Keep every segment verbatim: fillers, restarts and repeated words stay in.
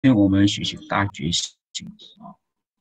天我们学习大觉醒啊，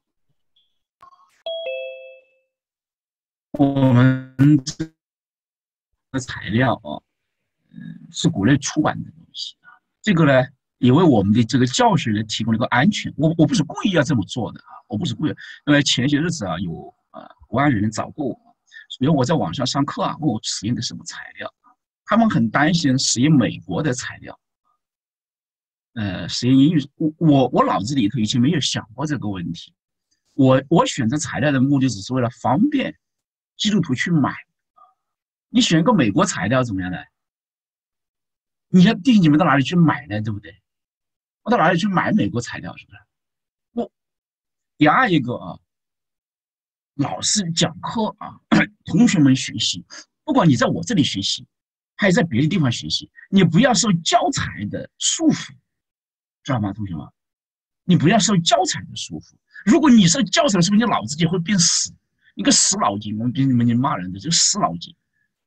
我们这个材料啊，嗯，是国内出版的东西啊，这个呢，也为我们的这个教学呢提供了一个安全。我我不是故意要这么做的啊，我不是故意。因为前些日子啊，有啊国外人找过我，因为我在网上上课啊，问我使用的什么材料，他们很担心使用美国的材料。呃，实验英语，我我我脑子里头已经没有想过这个问题。我我选择材料的目的只是为了方便基督徒去买。你选个美国材料怎么样呢？你要弟兄姐妹到哪里去买呢？对不对？我到哪里去买美国材料？是不是？我第二一个啊，老师讲课啊，同学们学习，不管你在我这里学习，还是在别的地方学习，你不要受教材的束缚，知道吗，同学们？你不要受教材的束缚。如果你受教材的束缚，你脑子就会变死，一个死脑筋。我们给你们你骂人的就死脑筋。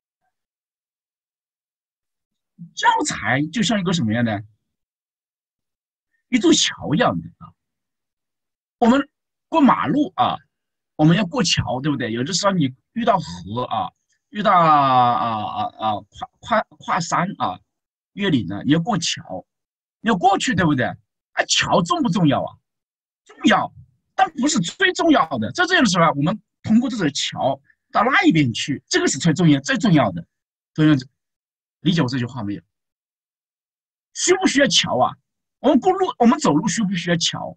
教材就像一个什么样的一座桥一样的啊。我们过马路啊，我们要过桥，对不对？有的时候你遇到河啊，遇到啊啊啊跨跨跨山啊，越岭呢，你要过桥，你要过去，对不对？啊，桥重不重要啊？重要，但不是最重要的。在这样的时候，我们通过这座桥到那一边去，这个是最重要、最重要的。同学们理解我这句话没有？需不需要桥啊？我们过路，我们走路需不需要桥？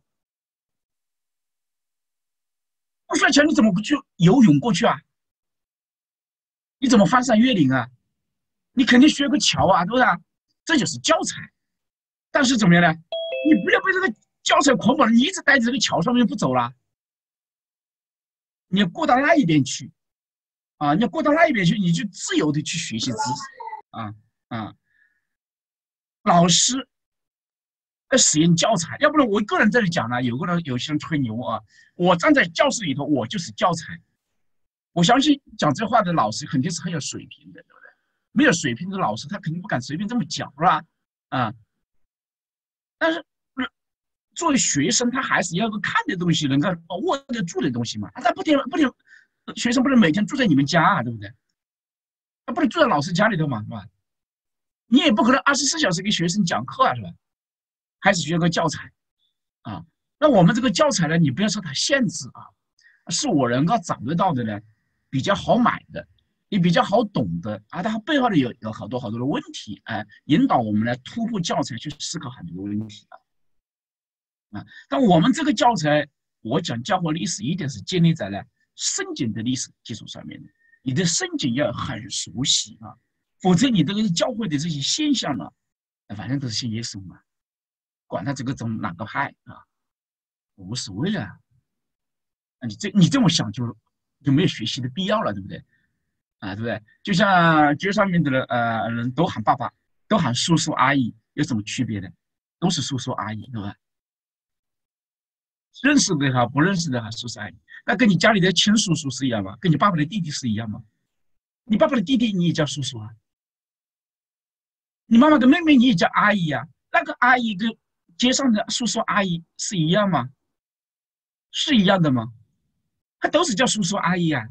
不需要桥，你怎么不去游泳过去啊？你怎么翻山越岭啊？你肯定需要个桥啊，对不对？这就是教材。但是怎么样呢？你不要被这个教材捆绑，你一直待在这个桥上面不走了，你要过到那一边去啊！你要过到那一边去，你就自由的去学习知识啊啊！老师要使用教材，要不然我一个人在这里讲呢，有个人有些人吹牛啊，我站在教室里头，我就是教材。我相信讲这话的老师肯定是很有水平的，对不对？没有水平的老师，他肯定不敢随便这么讲，是吧？啊，但是作为学生，他还是要个看的东西，能够握得住的东西嘛。他不停不停，学生不能每天住在你们家啊，对不对？他不能住在老师家里头嘛，是吧？你也不可能二十四小时给学生讲课啊，是吧？还是需要个教材啊。那我们这个教材呢，你不要受它限制啊，是我能够找得到的呢，比较好买的，也比较好懂的啊。它背后的有有好多好多的问题，哎、呃，引导我们来突破教材去思考很多问题啊。啊，但我们这个教材，我讲教会历史，一定是建立在呢圣经的历史基础上面的。你的圣经要很熟悉啊，否则你这个教会的这些现象呢，反正都是信耶稣嘛，管他这个从哪个派啊，无所谓了。啊，你这你这么想就就没有学习的必要了，对不对？啊，对不对？就像街上面的人，呃，人都喊爸爸，都喊叔叔阿姨，有什么区别呢？都是叔叔阿姨，对吧？认识的哈，不认识的哈，叔叔阿姨，那跟你家里的亲叔叔是一样吗？跟你爸爸的弟弟是一样吗？你爸爸的弟弟你也叫叔叔啊，你妈妈的妹妹你也叫阿姨啊，那个阿姨跟街上的叔叔阿姨是一样吗？是一样的吗？他都是叫叔叔阿姨啊。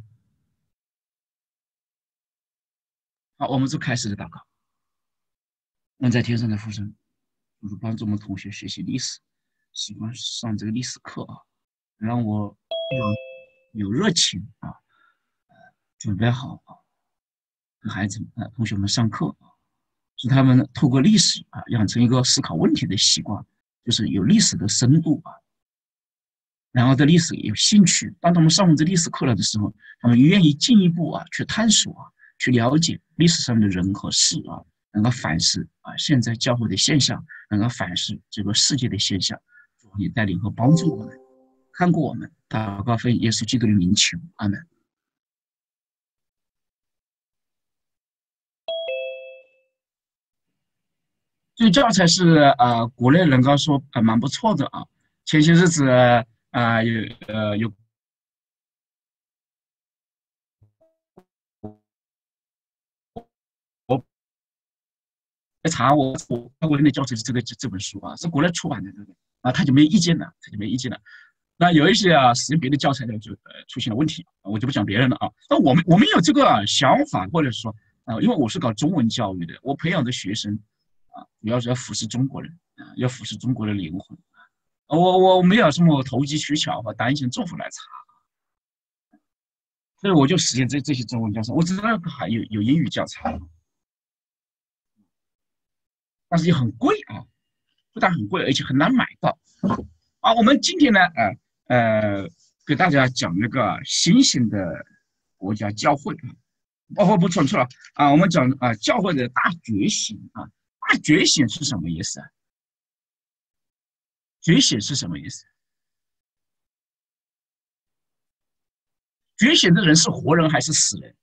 好，我们就开始的祷告。我在天上的父神，就是帮助我们同学学习历史，喜欢上这个历史课啊，让我有有热情啊，准备好啊，跟孩子啊同学们上课啊，使他们透过历史啊，养成一个思考问题的习惯，就是有历史的深度啊，然后对历史有兴趣。当他们上完这历史课了的时候，他们愿意进一步啊去探索啊，去了解历史上的人和事啊，能够反思啊现在教会的现象，能够反思这个世界的现象。主你带领和帮助我们，看过我们，祷告奉耶稣基督的名求，阿门。这教材是呃国内能够说呃蛮不错的啊。前些日子啊、呃、有呃有我查我我国内的教材是这个这本书啊，是国内出版的，对不对？ 啊，他就没意见了，他就没意见了。那有一些啊，使用别的教材呢，就呃出现了问题，我就不讲别人了啊。那我们我们有这个想法，或者说啊，因为我是搞中文教育的，我培养的学生啊，主要是要俯视中国人啊，要俯视中国的灵魂。我我没有什么投机取巧和担心政府来查，所以我就实现这这些中文教材。我知道还有有英语教材，但是也很贵啊，不但很贵，而且很难买到。啊，我们今天呢，呃呃，给大家讲那个新兴的国家教会啊，哦不错错了啊，我们讲啊教会的大觉醒啊，大觉醒是什么意思啊？觉醒是什么意思？觉醒的人是活人还是死人？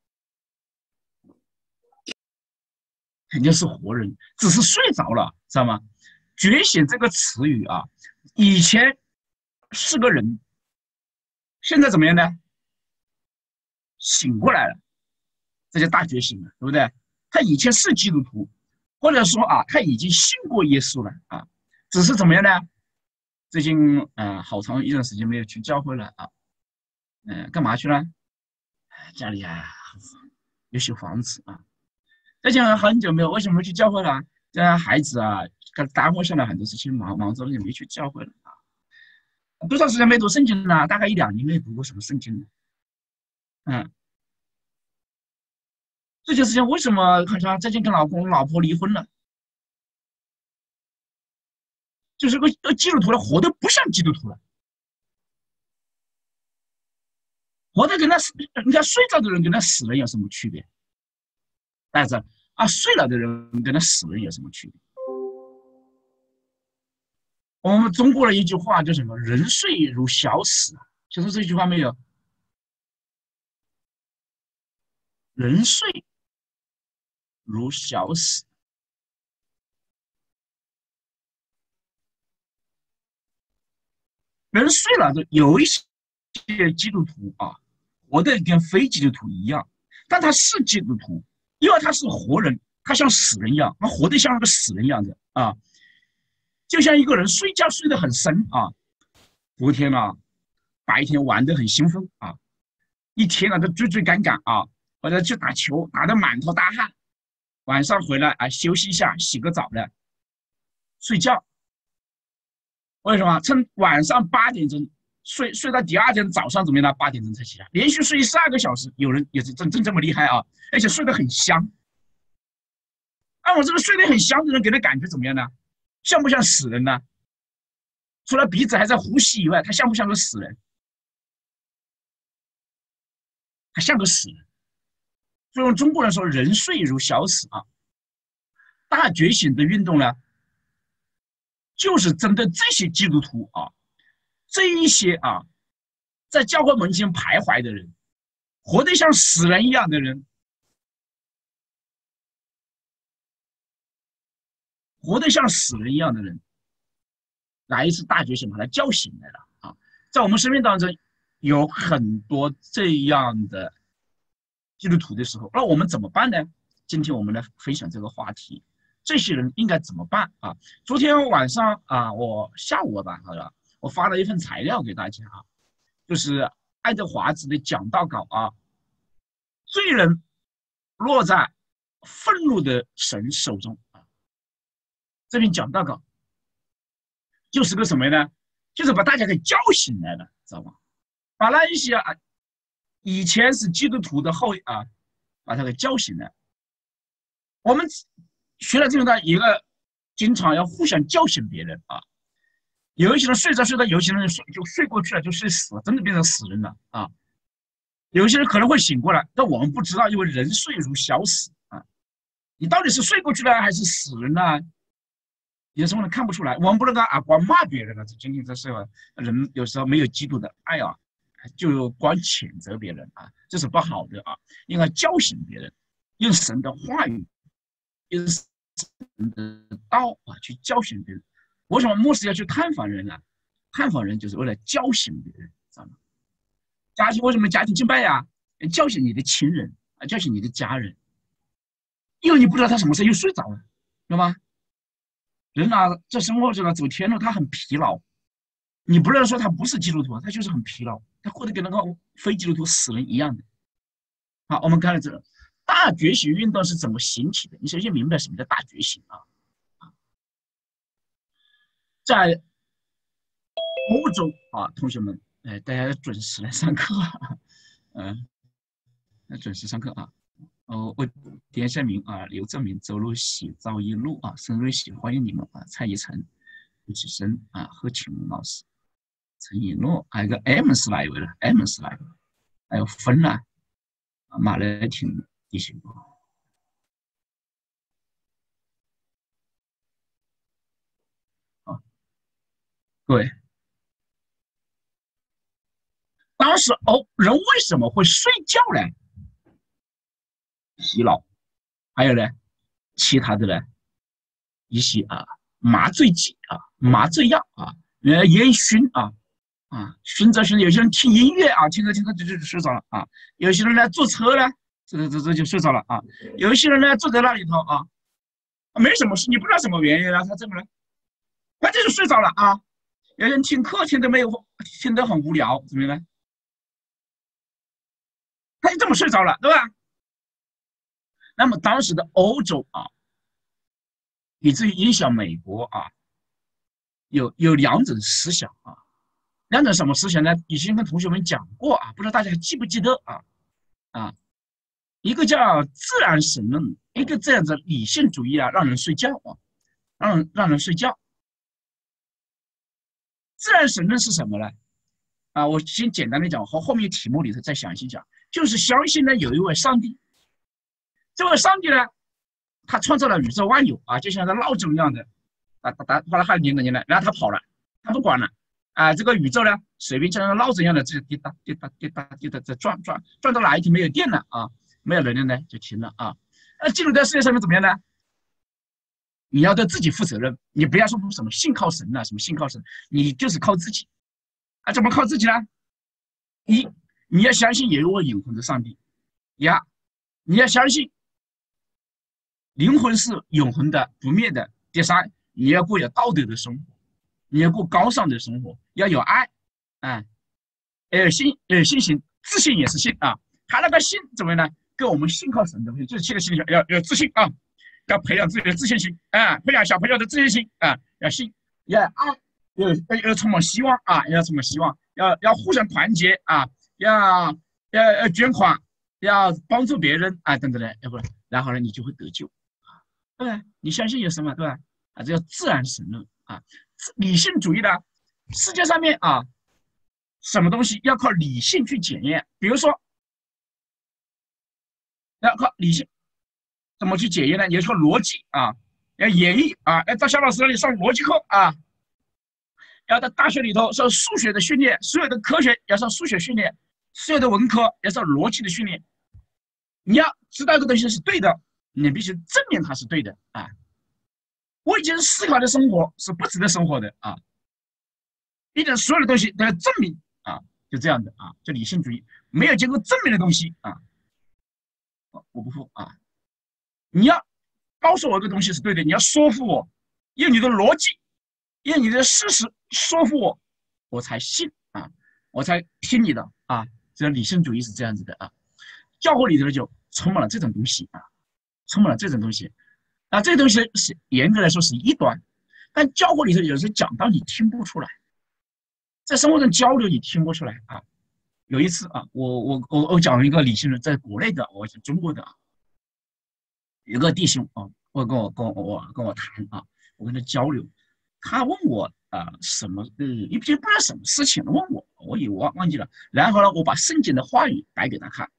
肯定是活人，只是睡着了，知道吗？觉醒这个词语啊，以前是个人，现在怎么样呢？醒过来了，这叫大觉醒了，对不对？他以前是基督徒，或者说啊，他已经信过耶稣了啊，只是怎么样呢？最近啊、呃，好长一段时间没有去教会了啊，嗯、呃，干嘛去了？家里啊有修房子啊，最近很久没有，为什么去教会了？这孩子啊，给耽误下来很多事情，忙忙着也没去教会了啊。多长时间没读圣经了？大概一两年没读过什么圣经了。嗯，这件事情为什么好像最近跟老公老婆离婚了？就是个个基督徒了，活得不像基督徒了，活得跟那死，你看睡着的人跟那死人有什么区别？大家知道啊，睡了的人跟那死人有什么区别？我们中国的一句话叫什么？人睡如小死，听说这句话没有？人睡如小死，人睡了的有一些基督徒啊，活得跟非基督徒一样，但他是基督徒，因为他是活人，他像死人一样，他活得像个死人一样的啊，就像一个人睡觉睡得很深啊，昨天啊，白天玩得很兴奋啊，一天啊都追追赶赶啊，或者去打球，打得满头大汗，晚上回来啊休息一下，洗个澡的睡觉。为什么？趁晚上八点钟睡，睡到第二天早上怎么样呢？八点钟才起来，连续睡十二个小时，有人也是真真这么厉害啊！而且睡得很香。按我这个睡得很香的人，给他感觉怎么样呢？像不像死人呢？除了鼻子还在呼吸以外，他像不像个死人？他像个死人。所以用中国人说“人睡如小死”啊。大觉醒的运动呢，就是针对这些基督徒啊，这一些啊，在教会门前徘徊的人，活得像死人一样的人，活得像死人一样的人，来一次大觉醒把他叫醒来了啊！在我们生命当中有很多这样的基督徒的时候，那我们怎么办呢？今天我们来分享这个话题，这些人应该怎么办啊？昨天晚上啊，我下午吧，好了，我发了一份材料给大家啊，就是爱德华兹的讲道稿啊，罪人落在愤怒的神手中啊。这篇讲道稿就是个什么呢？就是把大家给叫醒来了，知道吗？把那一些啊以前是基督徒的后啊，把他给叫醒了。我们学了这个呢，一个经常要互相叫醒别人啊。有一些人睡着睡着，有些人睡就睡过去了，就睡死了，真的变成死人了啊。有些人可能会醒过来，但我们不知道，因为人睡如小死啊。你到底是睡过去了还是死人了？有时候呢看不出来，我们不能够啊光骂别人了。这今天这社会人有时候没有基督的爱啊，就光谴责别人啊，这是不好的啊。应该叫醒别人，用神的话语，用神的道啊去叫醒别人。为什么牧师要去探访人呢？探访人就是为了叫醒别人，知道吗？家庭为什么家庭敬拜呀？叫醒你的亲人啊，叫醒你的家人，因为你不知道他什么时候又睡着了，知道吗？ 人啊，在生活中啊走天路，他很疲劳。你不能说他不是基督徒，他就是很疲劳，他过得跟那个非基督徒死人一样的。好，我们看到这个大觉醒运动是怎么兴起的？你首先明白什么叫大觉醒啊？在欧洲啊，同学们，哎，大家准时来上课，嗯，准时上课啊。哦，我点一下名啊，刘正明、周露喜、赵一路啊，申瑞喜，欢迎你们啊，蔡一晨、吴启生啊，何启蒙老师、陈以诺，还有一个 M 是哪一位了 ？M 是哪一位？还有芬啊，马来挺弟兄啊，各位，当时哦，人为什么会睡觉呢？疲劳，还有呢，其他的呢，一些啊麻醉剂啊、麻醉药啊，呃烟熏啊啊，熏着熏着，有些人听音乐啊，听着听着就就睡着了啊，有些人呢坐车呢，这这这就睡着了啊，有一些人呢坐在那里头啊，没什么事，你不知道什么原因啊，他怎么了？他就是睡着了啊。有人听课听得没有，听得很无聊，怎么样呢？他就这么睡着了，对吧？那么当时的欧洲啊，以至于影响美国啊，有有两种思想啊，两种什么思想呢？以前跟同学们讲过啊，不知道大家还记不记得啊？啊，一个叫自然神论，一个这样子理性主义啊，让人睡觉啊，让人让人睡觉。自然神论是什么呢？啊，我先简单的讲，和后面题目里头再详细讲，就是相信呢有一位上帝，这位上帝呢，他创造了宇宙万有啊，就像个闹钟一样的，啊哒哒，后来还拧着拧着，然后他跑了，他不管了，啊，这个宇宙呢，随便像个闹钟一样的，这滴答滴答滴答滴答在转转，转到哪一天没有电了啊，没有能量呢，就停了啊。那进入到世界上面怎么样呢？你要对自己负责任，你不要说什么信靠神啊，什么信靠神，你就是靠自己啊。怎么靠自己呢？一，你要相信有一位永恒的上帝；二，你要相信灵魂是永恒的、不灭的；第三，你要过有道德的生活，你要过高尚的生活，要有爱，啊，要有信，要有信心，自信也是信啊。他那个信怎么样呢？跟我们信靠神的东西，就是信的信要要自信啊，要培养自己的自信心啊，培养小朋友的自信心啊，要信，要爱，要要要充满希望啊，要充满希望，要要互相团结啊，要要要捐款，要帮助别人啊，等等的，要不然，然后呢，你就会得救。对吧？你相信有什么？对吧？啊，这叫自然神论啊，理性主义的世界上面啊，什么东西要靠理性去检验？比如说，要靠理性怎么去检验呢？你要靠逻辑啊，要演绎啊，要到小老师那里上逻辑课啊，要到大学里头上数学的训练，所有的科学要上数学训练，所有的文科要上逻辑的训练。你要知道这个东西是对的，你必须证明它是对的啊。我已经思考的生活是不值得生活的啊！一定所有的东西都要证明啊，就这样的啊，叫理性主义，没有经过证明的东西啊，我不服啊！你要告诉我这个东西是对的，你要说服我，用你的逻辑，用你的事实说服我，我才信啊，我才听你的啊！这理性主义是这样子的啊，教会里头就充满了这种东西啊，充满了这种东西。啊，这东西是严格来说是异端，但教会里头有时候讲道你听不出来，在生活中交流你听不出来啊。有一次啊，我我我我讲了一个理性的，在国内的，我是中国的啊，有个弟兄啊，我跟我跟我我跟我谈啊，我跟他交流，他问我啊什么呃，一些不知道什么事情问我，我也忘忘记了。然后呢，我把圣经的话语摆给他看，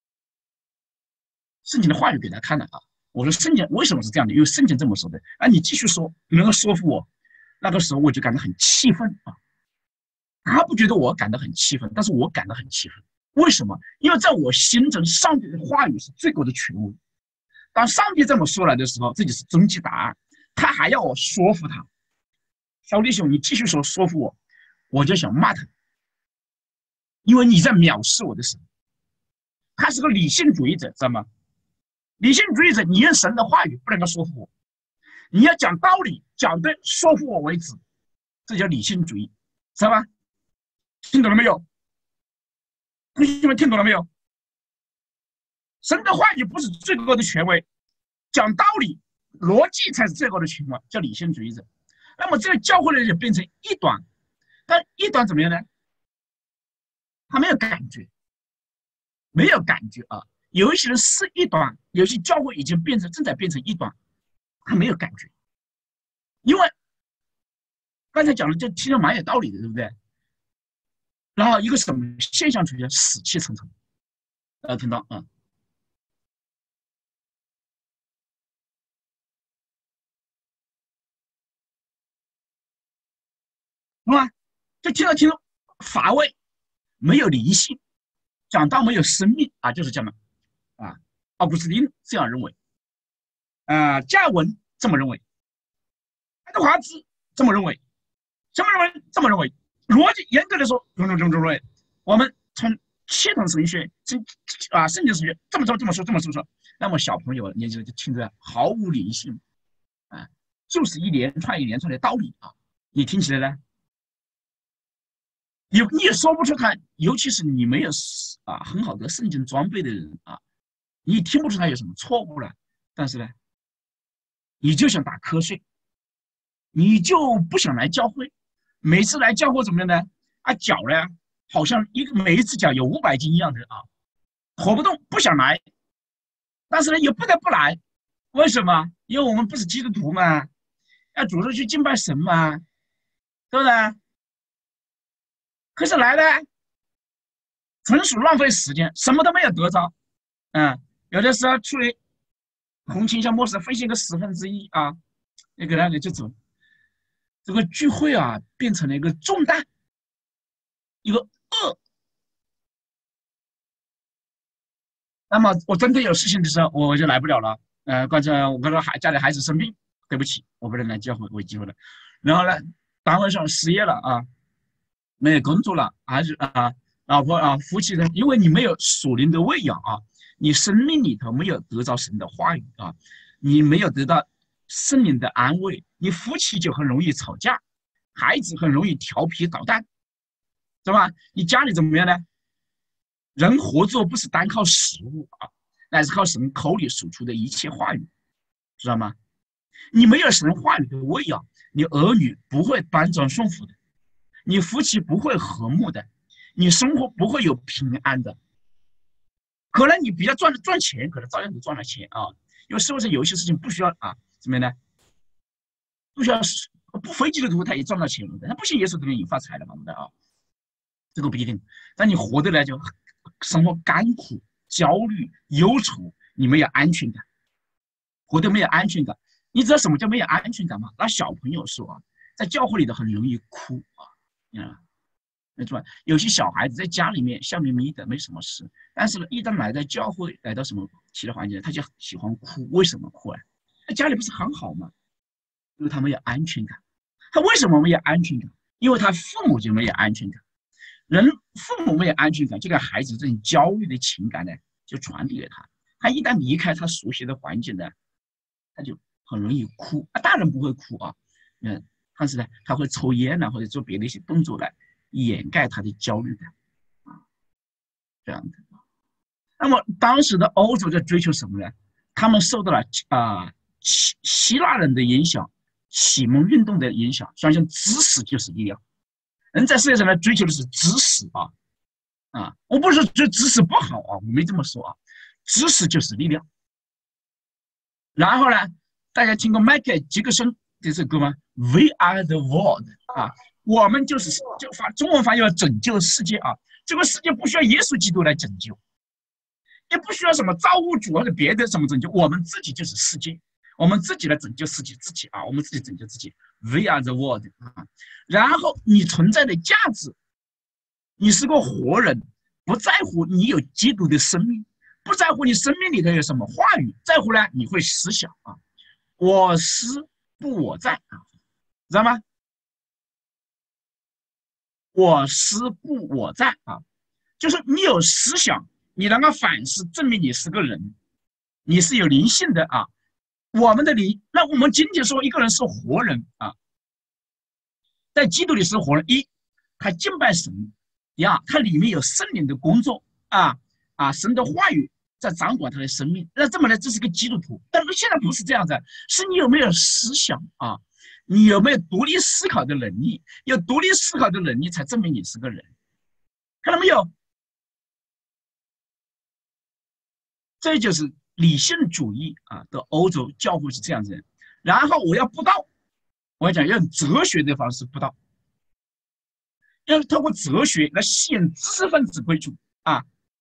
圣经的话语给他看了啊。我说圣经为什么是这样的？因为圣经这么说的。啊，你继续说，你能够说服我。那个时候我就感到很气愤啊。他不觉得我感到很气愤，但是我感到很气愤。为什么？因为在我心中，上帝的话语是最高的权威。当上帝这么说来的时候，这就是终极答案。他还要我说服他。小弟兄，你继续说，说服我，我就想骂他，因为你在藐视我的神。他是个理性主义者，知道吗？理性主义者，你用神的话语不能够说服我，你要讲道理， 讲的说服我为止，这叫理性主义，知道吧？听懂了没有？同学们听懂了没有？神的话语不是最高的权威，讲道理、逻辑才是最高的权威，叫理性主义者。那么这个教会呢，就变成异端，但异端怎么样呢？他没有感觉，没有感觉啊。有一些人是异端，有些教会已经变成正在变成异端，他没有感觉，因为刚才讲的就听着蛮有道理的，对不对？然后一个什么现象出现，死气沉沉，大家听到啊？懂吗？就听着听着乏味，没有灵性，讲道没有生命啊，就是这样的啊。奥古斯丁这样认为，啊、呃，加尔文这么认为，爱德华兹这么认为，什么认为？这么认为。逻辑严格的说，这么这么认为。我们从系统神学、圣啊圣经神学这么说这么说这么说说，那么小朋友年纪就听着毫无灵性啊，就是一连串一连串的道理啊，你听起来呢？你你也说不出他，尤其是你没有啊很好的圣经装备的人啊，你听不出他有什么错误了。但是呢，你就想打瞌睡，你就不想来教会。每次来教会怎么样呢？啊，脚呢，好像一个每一只脚有五百斤一样的啊，活不动，不想来。但是呢，又不得不来，为什么？因为我们不是基督徒嘛，要主动去敬拜神嘛，对不对？可是来呢，纯属浪费时间，什么都没有得着。嗯，有的时候出来红青向末世分析个十分之一啊，那个那个就走。这个聚会啊，变成了一个重担，一个恶。那么我真的有事情的时候，我就来不了了。呃，刚才我跟说孩家里孩子生病，对不起，我不能来教会，我有机会了。然后呢，单位上失业了啊，没有工作了，还是啊，老婆啊，夫妻呢，因为你没有属灵的喂养啊，你生命里头没有得到神的话语啊，你没有得到圣灵的安慰，你夫妻就很容易吵架，孩子很容易调皮捣蛋，是吧？你家里怎么样呢？人活着不是单靠食物啊，乃是靠神口里说出的一切话语，知道吗？你没有神话语的喂养，你儿女不会端庄顺服的，你夫妻不会和睦的，你生活不会有平安的。可能你比较赚赚钱，可能照样能赚了钱啊，因为社会上有一些事情不需要啊，怎么样呢？不需要不非基督徒他也赚到钱了的，他不信耶稣都能引发财了嘛，对啊，这个不一定。但你活的来就生活甘苦、焦虑、忧愁，你没有安全感，活得没有安全感。你知道什么叫没有安全感吗？那小朋友说啊，在教会里头很容易哭啊，啊，没错。有些小孩子在家里面笑眯眯的，没什么事，但是呢，一旦来到教会，来到什么其他环境，他就喜欢哭。为什么哭啊？那家里不是很好吗？因为他没有安全感。他为什么没有安全感？因为他父母就没有安全感。人父母没有安全感，这个孩子这种焦虑的情感呢，就传递给他。他一旦离开他熟悉的环境呢，他就很容易哭啊。大人不会哭啊，嗯，但是呢，他会抽烟呢，或者做别的一些动作来掩盖他的焦虑感啊，这样的。那么当时的欧洲在追求什么呢？他们受到了啊、呃、希希腊人的影响，启蒙运动的影响，相信知识就是力量。人在世界上呢，追求的是知识啊啊！我不是说觉得知识不好啊，我没这么说啊。知识就是力量。然后呢，大家听过迈克尔·杰克逊这首歌吗 ？We are the world 啊，我们就是就发中文翻译要拯救世界啊。这个世界不需要耶稣基督来拯救，也不需要什么造物主或者别的什么拯救，我们自己就是世界，我们自己来拯救自己自己啊，我们自己拯救自己。We are the world 啊，然后你存在的价值，你是个活人，不在乎你有基督的生命，不在乎你生命里头有什么话语，在乎呢你会思想啊，我思不我在啊，知道吗？我思不我在啊，就是你有思想，你能够反思，证明你是个人，你是有灵性的啊。 我们的灵，那我们今天说一个人是活人啊，在基督里是活人，一他敬拜神，第二他里面有圣灵的工作啊啊，神的话语在掌管他的生命。那这么呢，这是个基督徒。但是现在不是这样子，是你有没有思想啊？你有没有独立思考的能力？有独立思考的能力，才证明你是个人。看到没有？这就是理性主义啊的欧洲教会是这样子的。然后我要布道，我要讲要用哲学的方式布道，要透过哲学来吸引知识分子归主啊。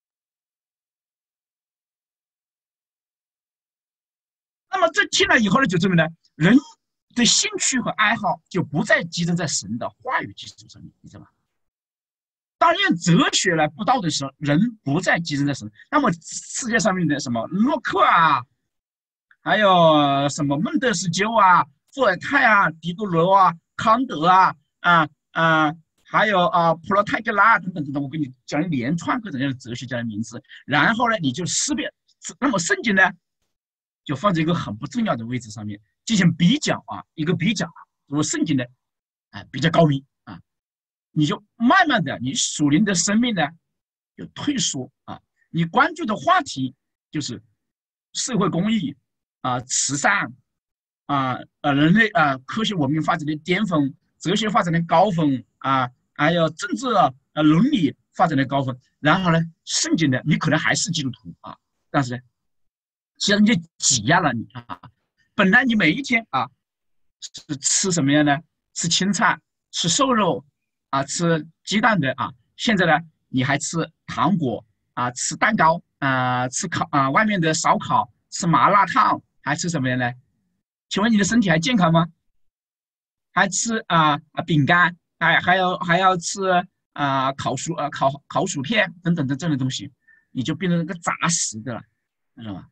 那么这听了以后呢，就证明呢，人的兴趣和爱好就不再集中在神的话语基础上面，你知道吗？当用哲学来布道的时候，人不再集中在神。那么世界上面的什么洛克啊，还有什么孟德斯鸠啊、伏尔泰啊、狄德罗啊、康德啊、啊啊，还有啊普罗泰戈拉等等等等，我跟你讲一连串各种各样的哲学家的名字。然后呢，你就识别。那么圣经呢，就放在一个很不重要的位置上面进行比较啊，一个比较。如果圣经呢，哎、呃、比较高明。你就慢慢的，你属灵的生命呢，有退缩啊。你关注的话题就是社会公益啊、慈善啊、呃人类啊、科学文明发展的巅峰，哲学发展的高峰啊，还有政治呃伦理发展的高峰。然后呢，圣经呢，你可能还是基督徒啊，但是呢，其实你就挤压了你啊。本来你每一天啊是吃什么样呢？吃青菜，吃瘦肉。啊，吃鸡蛋的啊，现在呢，你还吃糖果啊，吃蛋糕啊，吃烤啊，外面的烧烤，吃麻辣烫，还吃什么呢？请问你的身体还健康吗？还吃啊啊饼干，还还要还要吃啊烤薯啊烤烤薯片等等的这类东西，你就变成那个杂食的了，知道吗？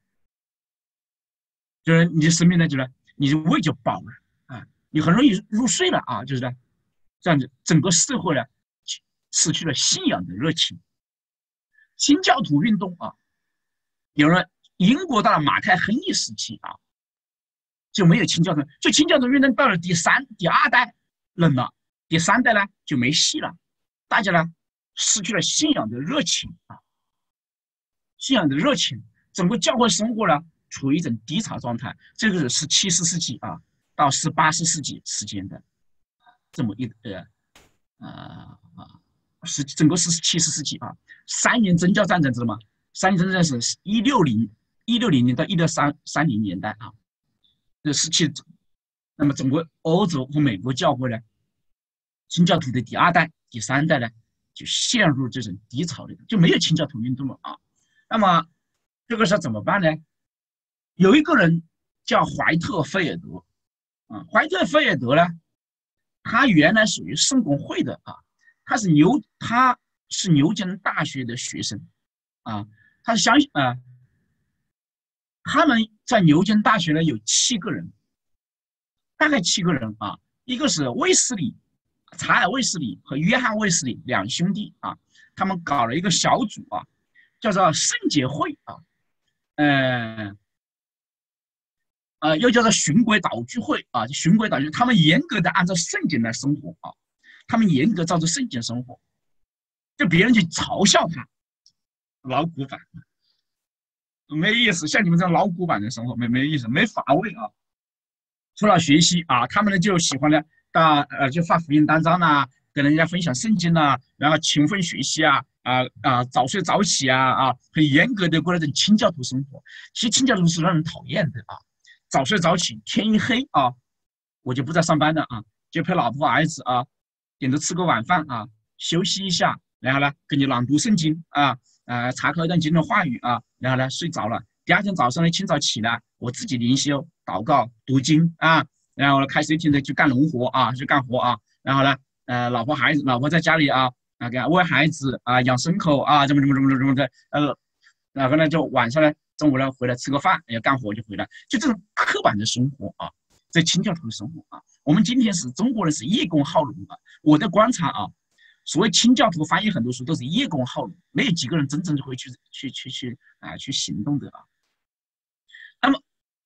就是你的生命呢，就是你的胃就饱了啊，你很容易入睡了啊，就是。这样子，整个社会呢失去了信仰的热情。新教徒运动啊，有了英国到了马太亨利时期啊，就没有清教徒，就清教徒运动到了第三、第二代人了，第三代呢就没戏了，大家呢失去了信仰的热情啊，信仰的热情，整个教会生活呢处于一种低潮状态。这个是十七世纪啊到十八世纪之间的。这么一个呃啊，是整个是七十世纪啊，三年宗教战争知道吗？三年宗教战争是一六零一六零年到一六三三零年代啊，这时期，那么整个欧洲和美国教会呢，清教徒的第二代、第三代呢，就陷入这种低潮里，就没有清教徒运动了啊。那么这个时候怎么办呢？有一个人叫怀特菲尔德啊，怀特菲尔德呢。他原来属于圣公会的啊，他是牛，他是牛津大学的学生啊，他是相信啊，他们在牛津大学呢有七个人，大概七个人啊，一个是卫斯理，查尔卫斯理和约翰卫斯理两兄弟啊，他们搞了一个小组啊，叫做圣洁会啊，呃。呃，又叫做循规蹈矩会啊，循规蹈矩，他们严格的按照圣经来生活啊，他们严格照着圣经生活，就别人就嘲笑他，老古板，没意思，像你们这种老古板的生活没没意思，没法味啊。除了学习啊，他们呢就喜欢呢，到呃就发福音单张呐、啊，跟人家分享圣经呐、啊，然后勤奋学习啊，啊啊早睡早起啊啊，很严格的过那种清教徒生活。其实清教徒是让人讨厌的啊。早睡早起，天一黑啊，我就不再上班了啊，就陪老婆儿子啊，点着吃个晚饭啊，休息一下，然后呢，给你朗读圣经啊，呃，查考一段经的话语啊，然后呢，睡着了。第二天早上呢，清早起来，我自己灵修、祷告、读经啊，然后呢，开始一天的去干农活啊，去干活啊，然后呢，呃，老婆孩子，老婆在家里啊，啊，给喂孩子啊，养牲口啊，怎么怎么怎么怎么的，呃，然后呢，就晚上呢。中午呢回来吃个饭，要干活就回来，就这种刻板的生活啊，在清教徒的生活啊，我们今天是中国人是叶公好龙啊。我的观察啊，所谓清教徒翻译很多书都是叶公好龙，没有几个人真正会去去去去啊去行动的啊。那么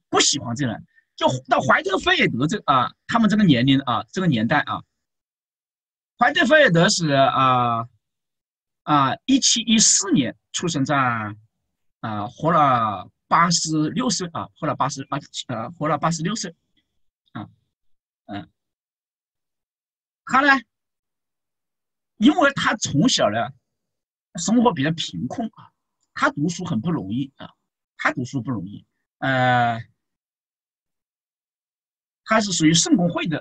不喜欢这人。就到怀特菲尔德这啊，他们这个年龄啊，这个年代啊，怀特菲尔德是啊啊一七一四年出生在啊，活了八十六岁啊，活了八十八呃，活了八十六岁啊，嗯，他呢，因为他从小呢生活比较贫困啊，他读书很不容易啊，他读书不容易，呃，他是属于圣公会的，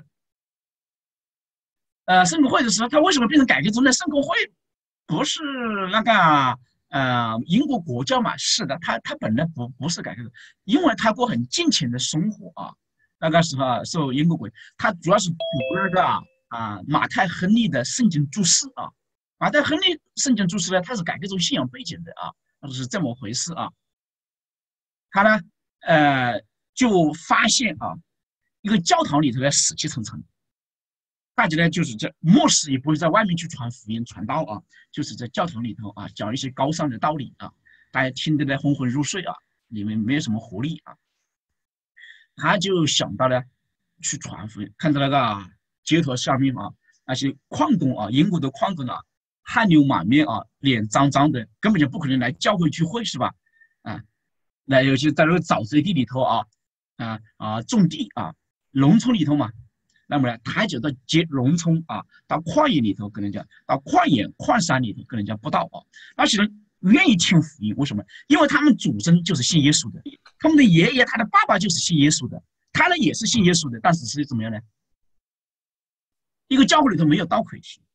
呃，圣公会的时候，他为什么变成改革宗呢？圣公会不是那个呃英国国教嘛？是的，他他本来不不是改革的，因为他过很尽情的生活啊。那个时候啊受英国国，他主要是读那个啊啊马太亨利的圣经注释啊。马太亨利圣经注释呢，他是改革宗信仰背景的啊，是这么回事啊。他呢呃就发现啊，一个教堂里头呢死气沉沉。大家呢就是这牧师也不会在外面去传福音传道啊，就是在教堂里头啊讲一些高尚的道理啊，大家听得呢昏昏入睡啊，里面没有什么活力啊。他就想到了去传福音，看到那个、啊、街头下面啊那些矿工啊，英国的矿工啊，汗流满面啊，脸脏脏的，根本就不可能来教会聚会是吧？啊，那尤其在那个沼泽地里头啊啊啊种地啊，农村里头嘛。那么呢，他就到街农村啊，到旷野里头跟人家，到旷野矿山里头跟人家布道啊。那些人愿意听福音，为什么？因为他们祖宗就是信耶稣的，他们的爷爷、他的爸爸就是信耶稣的，他呢也是信耶稣的，但是是怎么样呢？一个教会里头没有道可以听，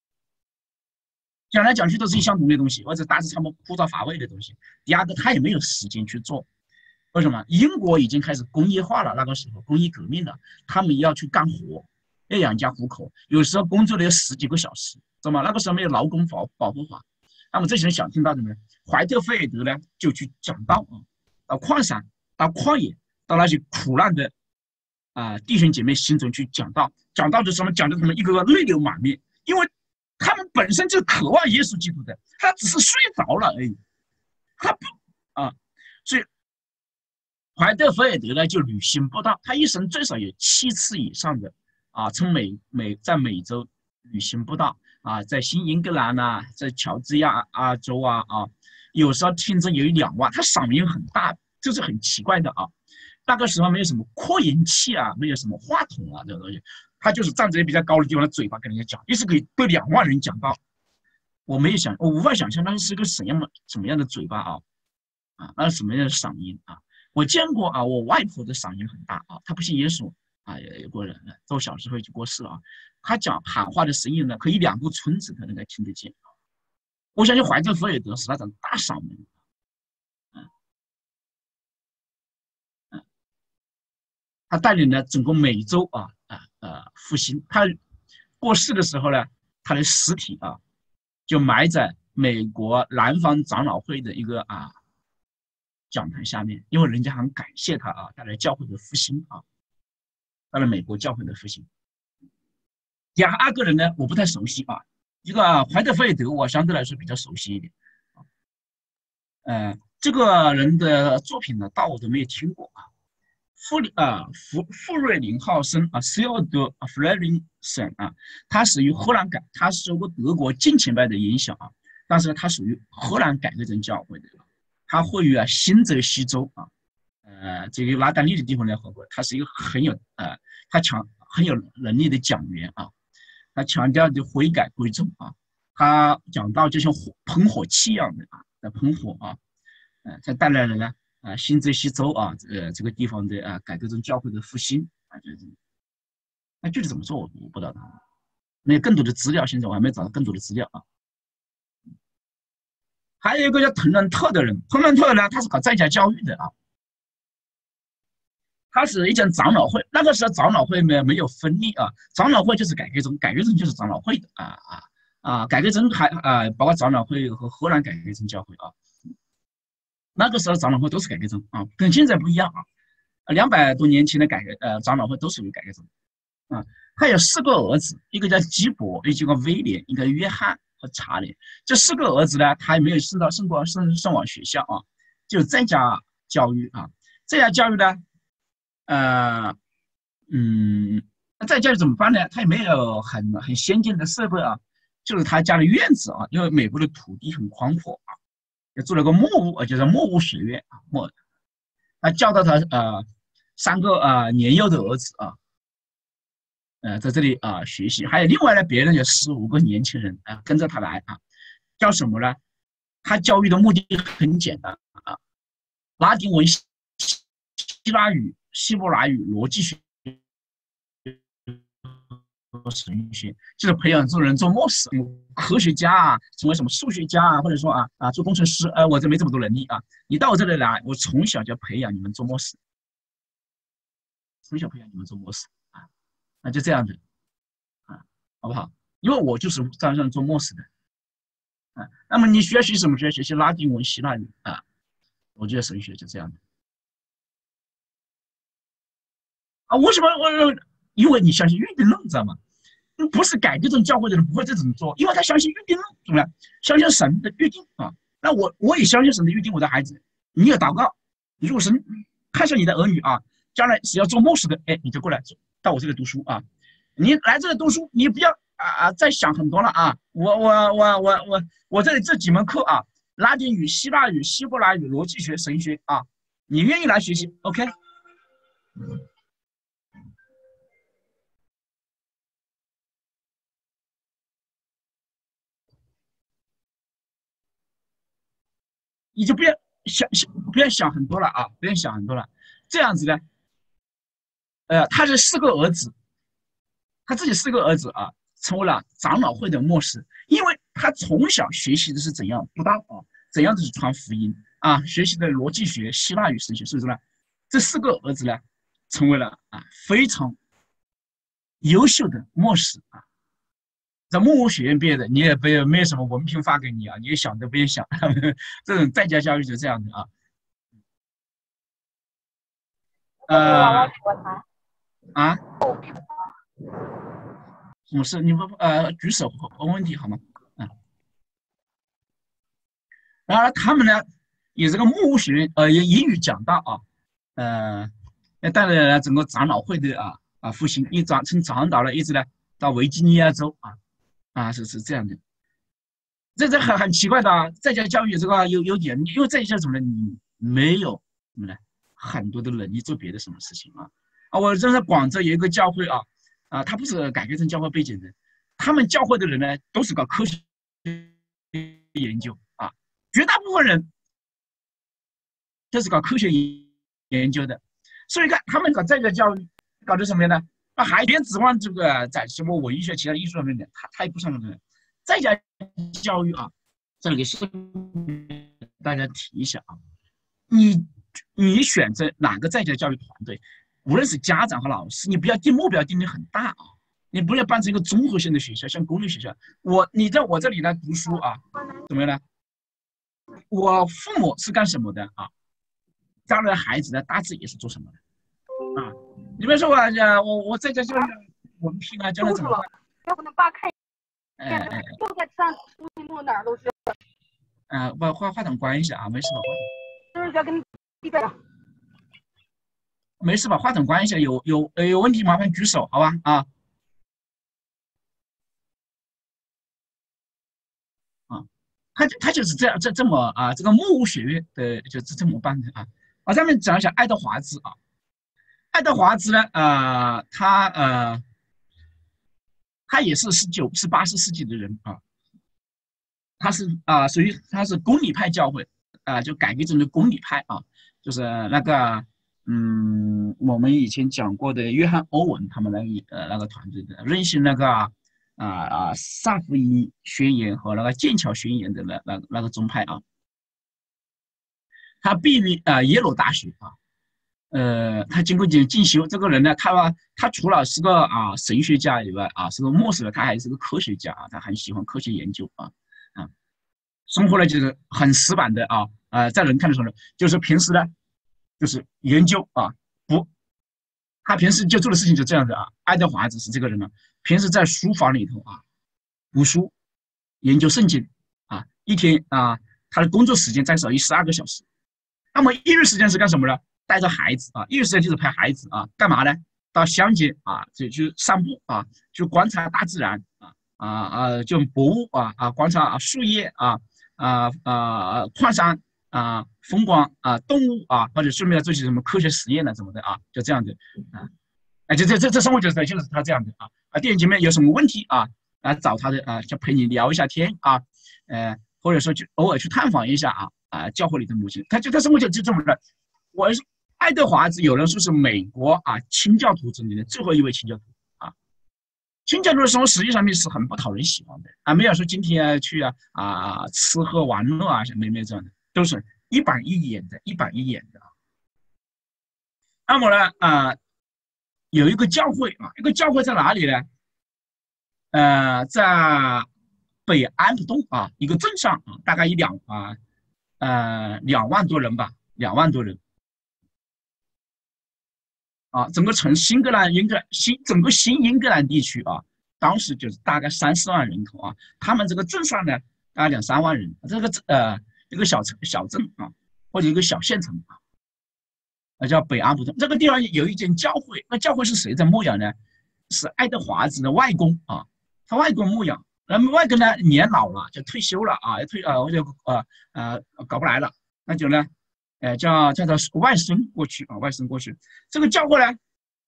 讲来讲去都是一相同的东西，或者大致差不多枯燥乏味的东西。第二个，他也没有时间去做。为什么？英国已经开始工业化了，那个时候工业革命了，他们要去干活，要养家糊口，有时候工作了有十几个小时，知道吗？那个时候没有劳工保保护法，那么这些人想听到什么呢？怀特菲尔德呢就去讲道啊，到矿山、到旷野、到那些苦难的啊、呃、弟兄姐妹心中去讲道，讲道的时候讲的他们一个个泪流满面，因为他们本身就渴望耶稣基督的，他只是睡着了而已，他不啊，所以。怀特菲尔德呢就旅行布道，他一生最少有七次以上的啊，从美美在美洲旅行布道啊，在新英格兰呐、啊，在乔治亚啊州啊啊，有时候听着有一两万，他嗓音很大，这是很奇怪的啊。那个时候没有什么扩音器啊，没有什么话筒啊这个东西，他就是站在比较高的地方，嘴巴跟人家讲，一是可以对两万人讲道。我没有想，我无法想象那是个什么样的什么样的嘴巴啊啊，那是什么样的嗓音啊？我见过啊，我外婆的嗓音很大啊，她不信耶稣啊，有过人了，都小时候就过世了啊。她讲喊话的声音呢，可以两个村子可能才听得见。我相信怀特菲尔德是那种大嗓门，嗯嗯，他带领了整个美洲啊啊呃复兴。他过世的时候呢，他的尸体啊就埋在美国南方长老会的一个啊。讲坛下面，因为人家很感谢他啊，带来教会的复兴啊，带来美国教会的复兴。第二个人呢，我不太熟悉啊，一个怀特菲尔德，我相对来说比较熟悉一点啊。呃，这个人的作品呢，倒我都没有听过啊。富里啊，富富瑞林浩森啊 ，C O 德啊 f r e d i n s o n 啊，他属于荷兰改，他受过德国近前派的影响啊，但是他属于荷兰改革宗教会的。他会于啊新泽西州啊，呃，这个拉丹利的地方来合作。他是一个很有呃，他强很有能力的讲员啊。他强调的悔改归正啊，他讲到就像火喷火器一样的啊，在喷火啊，呃，他带来了呢啊新泽西州啊呃这个地方的啊改革宗教会的复兴啊，就是那具体怎么做我我不知道，没有更多的资料，现在我还没找到更多的资料啊。还有一个叫滕伦特的人，滕伦特呢，他是搞在家教育的啊，他是一间长老会，那个时候长老会没没有分立啊，长老会就是改革宗，改革宗就是长老会的啊啊啊，改革宗还啊包括长老会和荷兰改革宗教会啊，那个时候长老会都是改革宗啊，跟现在不一样啊，两百多年前的改革呃长老会都属于改革宗啊，他有四个儿子，一个叫基伯，一个威廉，一个约翰。查理这四个儿子呢，他还没有升到升过升升往学校啊，就在家教育啊，在家教育呢， 呃，嗯，那在家里怎么办呢？他也没有很很先进的设备啊，就是他家的院子啊，因为美国的土地很宽阔啊，也做了个木屋，呃，就是木屋学院啊，木，他教导他呃三个呃年幼的儿子啊，呃，在这里啊学习，还有另外呢，别人有十五个年轻人啊跟着他来啊，教什么呢？他教育的目的很简单啊，拉丁文、希腊语、希伯来语、逻辑学和神学，就是培养这种人做末世科学家啊，成为什么数学家啊，或者说啊啊做工程师，呃，我这没这么多能力啊，你到我这里来，我从小就培养你们做末世，从小培养你们做末世啊，那就这样子啊，好不好？因为我就是在上做末世的啊。那么你需要学习什么？需要学习拉丁文、希腊语啊，我觉得神学就这样的啊。为什么我？因为你相信预定论，知道吗？不是改革这种教会的人不会这么做，因为他相信预定论，怎么样？相信神的预定啊。那我我也相信神的预定，我的孩子，你也祷告，如果神看上你的儿女啊，将来是要做牧师的，哎，你就过来到我这里读书啊。你来这里读书，你不要啊啊再想很多了啊。我我我我我我这里这几门课啊，拉丁语、希腊语、希伯来语、逻辑学、神学啊，你愿意来学习 ？OK。你就不要想想，不要想很多了啊，不要想很多了。这样子呢，呃，他这四个儿子，他自己四个儿子啊，成为了长老会的牧师，因为他从小学习的是怎样布道啊，怎样子传福音啊，学习的逻辑学、希腊语神学，所以说呢，这四个儿子呢，成为了啊非常优秀的牧师啊。在木屋学院毕业的，你也不要没有什么文凭发给你啊，你也想都不用想，这种在家教育就这样的啊。呃啊，什么事？你不呃举手问问题好吗？嗯，然后他们呢，以这个木屋学院呃英语讲道啊，呃，也带来了整个长老会的啊啊复兴，一长从长岛呢一直呢到维吉尼亚州啊啊是是这样的，这这很很奇怪的啊，在家教育这个有有点，因为在家怎么呢？你没有什么呢？很多的能力做别的什么事情啊啊！我认识广州有一个教会啊啊，他不是改革成教会背景的，他们教会的人呢都是搞科学研究啊，绝大部分人都是搞科学研究的，所以看他们搞在家教育搞的什么呢？把孩子别指望这个在什么文学、其他艺术上面的，他他也不上这个在家教育啊，这里给大家提一下啊，你你选择哪个在家教育团队，无论是家长和老师，你不要定目标定的很大啊，你不要办成一个综合性的学校，像公立学校。我你在我这里来读书啊，怎么样呢？我父母是干什么的啊？将来孩子呢，大致也是做什么的啊？你比如说我呃我我在家教育文凭啊，将来怎么办？ 要不能爸看。 哎哎， 就在上书屏幕哪儿都是。 呃，把话话筒关一下啊，没事吧？ 就是要跟闭嘴了。 没事吧？话筒关一下，有有呃有问题麻烦举手，好吧？啊啊，他他就是这样这这么啊，这个木屋学院的就是这么办的啊。啊，下面讲一下爱德华兹啊，爱德华兹呢，啊、呃，他呃他也是十九、十八世纪的人啊，他是啊，属于他是公理派教会啊，就改革中的公理派啊，就是那个嗯，我们以前讲过的约翰欧文他们那个呃那个团队的，任性那个啊啊萨福伊宣言和那个剑桥宣言的那那那个宗派啊，他毕业啊耶鲁大学啊，呃，他经过进进修，这个人呢，他他除了是个啊神学家以外啊，是个牧师，他还是个科学家啊，他很喜欢科学研究啊啊。生活呢就是很死板的啊，呃，在人看的时候呢，就是平时呢就是研究啊，不，他平时就做的事情就这样子啊。爱德华兹是这个人呢，平时在书房里头啊读书，研究圣经啊，一天啊他的工作时间至少有十二个小时。那么业余时间是干什么呢？ 带着孩子啊，业余时间就是陪孩子啊，干嘛呢？到乡间啊，就去散步啊，去观察大自然啊啊啊，就博物啊啊，观察树叶啊啊啊，矿山啊，风光啊，动物啊，或者顺便做些什么科学实验呢，什么的啊，就这样的啊。哎，这这这这生活就是就是他这样的啊啊，电影里面有什么问题啊啊找他的啊，就陪你聊一下天啊，呃，或者说去偶尔去探访一下啊啊，教会里的母亲，他就他生活就就这么的。我是爱德华兹，有人说是美国啊清教徒中间的最后一位清教徒啊。清教徒的生活实际上面是很不讨人喜欢的啊，没有说今天去啊啊吃喝玩乐啊，没没有这样的，都是一板一眼的，一板一眼的啊。那么呢啊。有一个教会啊，一个教会在哪里呢？呃，在北安普顿啊，一个镇上啊，大概一两啊，呃，两万多人吧，两万多人啊，整个城新英格兰英格兰新整个新英格兰地区啊，当时就是大概三四万人口啊，他们这个镇上呢，大概两三万人，这个呃一个小城小镇啊，或者一个小县城啊。啊，叫北安普顿这个地方有一间教会，那教会是谁在牧养呢？是爱德华兹的外公啊，他外公牧养，那么外公呢年老了，就退休了啊，退啊，我就呃呃搞不来了，那就呢，呃叫叫他外甥过去啊，外甥过去。这个教会呢，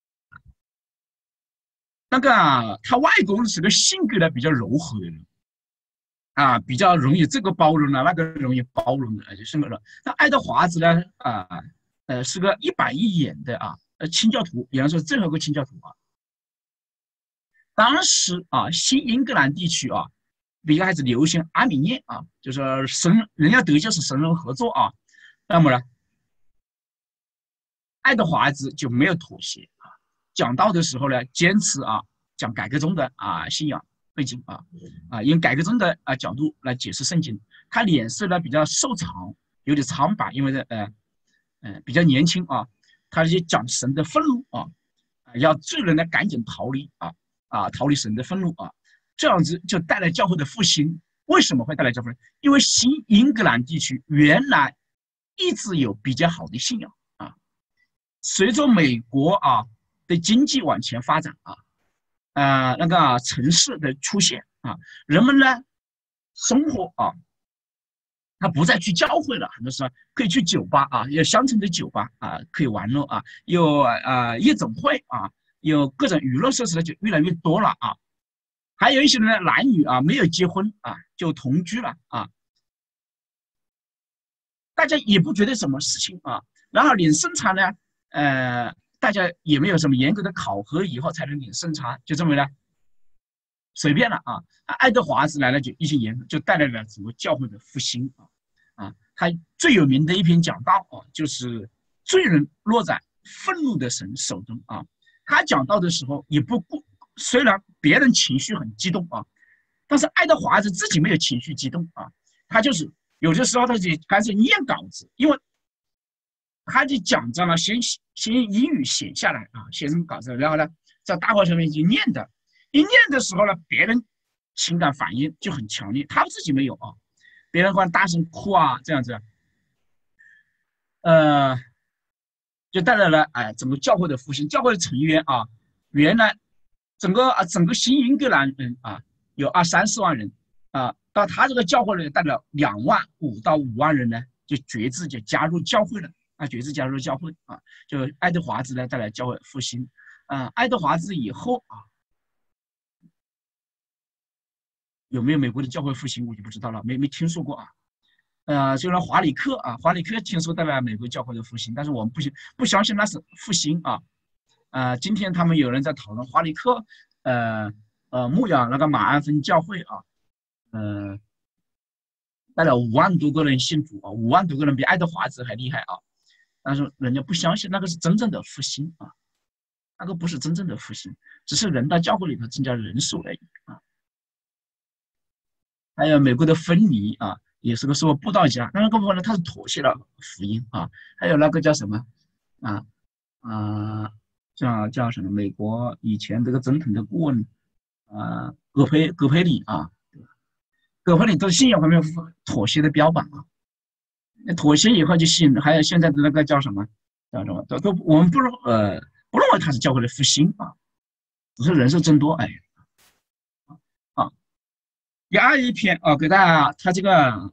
那个他外公是个性格呢比较柔和的人啊，比较容易这个包容了，那个容易包容的，就是那个。那爱德华兹呢啊。呃，是个一板一眼的啊，呃，清教徒，比方说最后一个清教徒啊。当时啊，新英格兰地区啊，比较开始流行阿米念啊，就是神人要得救是神人合作啊。那么呢，爱德华兹就没有妥协啊，讲道的时候呢，坚持啊，讲改革中的啊信仰背景啊啊，用改革中的啊角度来解释圣经。他脸色呢比较瘦长，有点苍白，因为呢呃。嗯，比较年轻啊，他就讲神的愤怒啊，要罪人呢赶紧逃离啊啊，逃离神的愤怒啊，这样子就带来教会的复兴。为什么会带来教会？因为新英格兰地区原来一直有比较好的信仰啊，随着美国啊的经济往前发展啊，呃那个、啊、城市的出现啊，人们呢生活啊。他不再去教会了，很多时候可以去酒吧啊，有乡村的酒吧啊，可以玩乐啊，有啊夜总会啊，有各种娱乐设施的就越来越多了啊。还有一些呢，男女啊没有结婚啊就同居了啊，大家也不觉得什么事情啊。然后领圣餐呢，呃，大家也没有什么严格的考核以后才能领圣餐，就这么呢随便了啊。爱德华兹来了就一些严格，就带来了整个教会的复兴啊。啊，他最有名的一篇讲道啊，就是罪人落在愤怒的神手中啊。他讲道的时候也不顾，虽然别人情绪很激动啊，但是爱德华兹自己没有情绪激动啊，他就是有的时候他就开始念稿子，因为他就讲着呢，先先英语写下来啊，写成稿子，然后呢在大会上面去念的，一念的时候呢，别人情感反应就很强烈，他自己没有啊。别人会大声哭啊，这样子，呃，就带来了哎整个教会的复兴。教会的成员啊，原来整个啊整个新英格兰人啊有二三四万人啊，到他这个教会呢，带了两万五到五万人呢，就决志就加入教会了啊，决志加入教会啊，就爱德华兹呢带来教会复兴啊。爱德华兹以后啊，有没有美国的教会复兴我就不知道了，没没听说过啊。呃，就让华里克啊，华里克听说带来美国教会的复兴，但是我们不信不相信那是复兴啊。呃，今天他们有人在讨论华里克，呃呃牧养那个马鞍峰教会啊，呃，带了五万多个人信主啊，五万多个人比爱德华兹还厉害啊，但是人家不相信那个是真正的复兴啊，那个不是真正的复兴，只是人到教会里头增加人数而已啊。还有美国的芬尼啊，也是个说布道家，那个部分呢，他是妥协了福音啊。还有那个叫什么啊啊，叫叫什么？美国以前这个总统的顾问啊，葛培葛培理啊，葛培理都是信仰方面妥协的标榜啊。那妥协以后就信，还有现在的那个叫什么当中都都我们不认呃不认为他是教会的复兴啊，只是人数增多而已啊。第二一篇啊，给大家他这个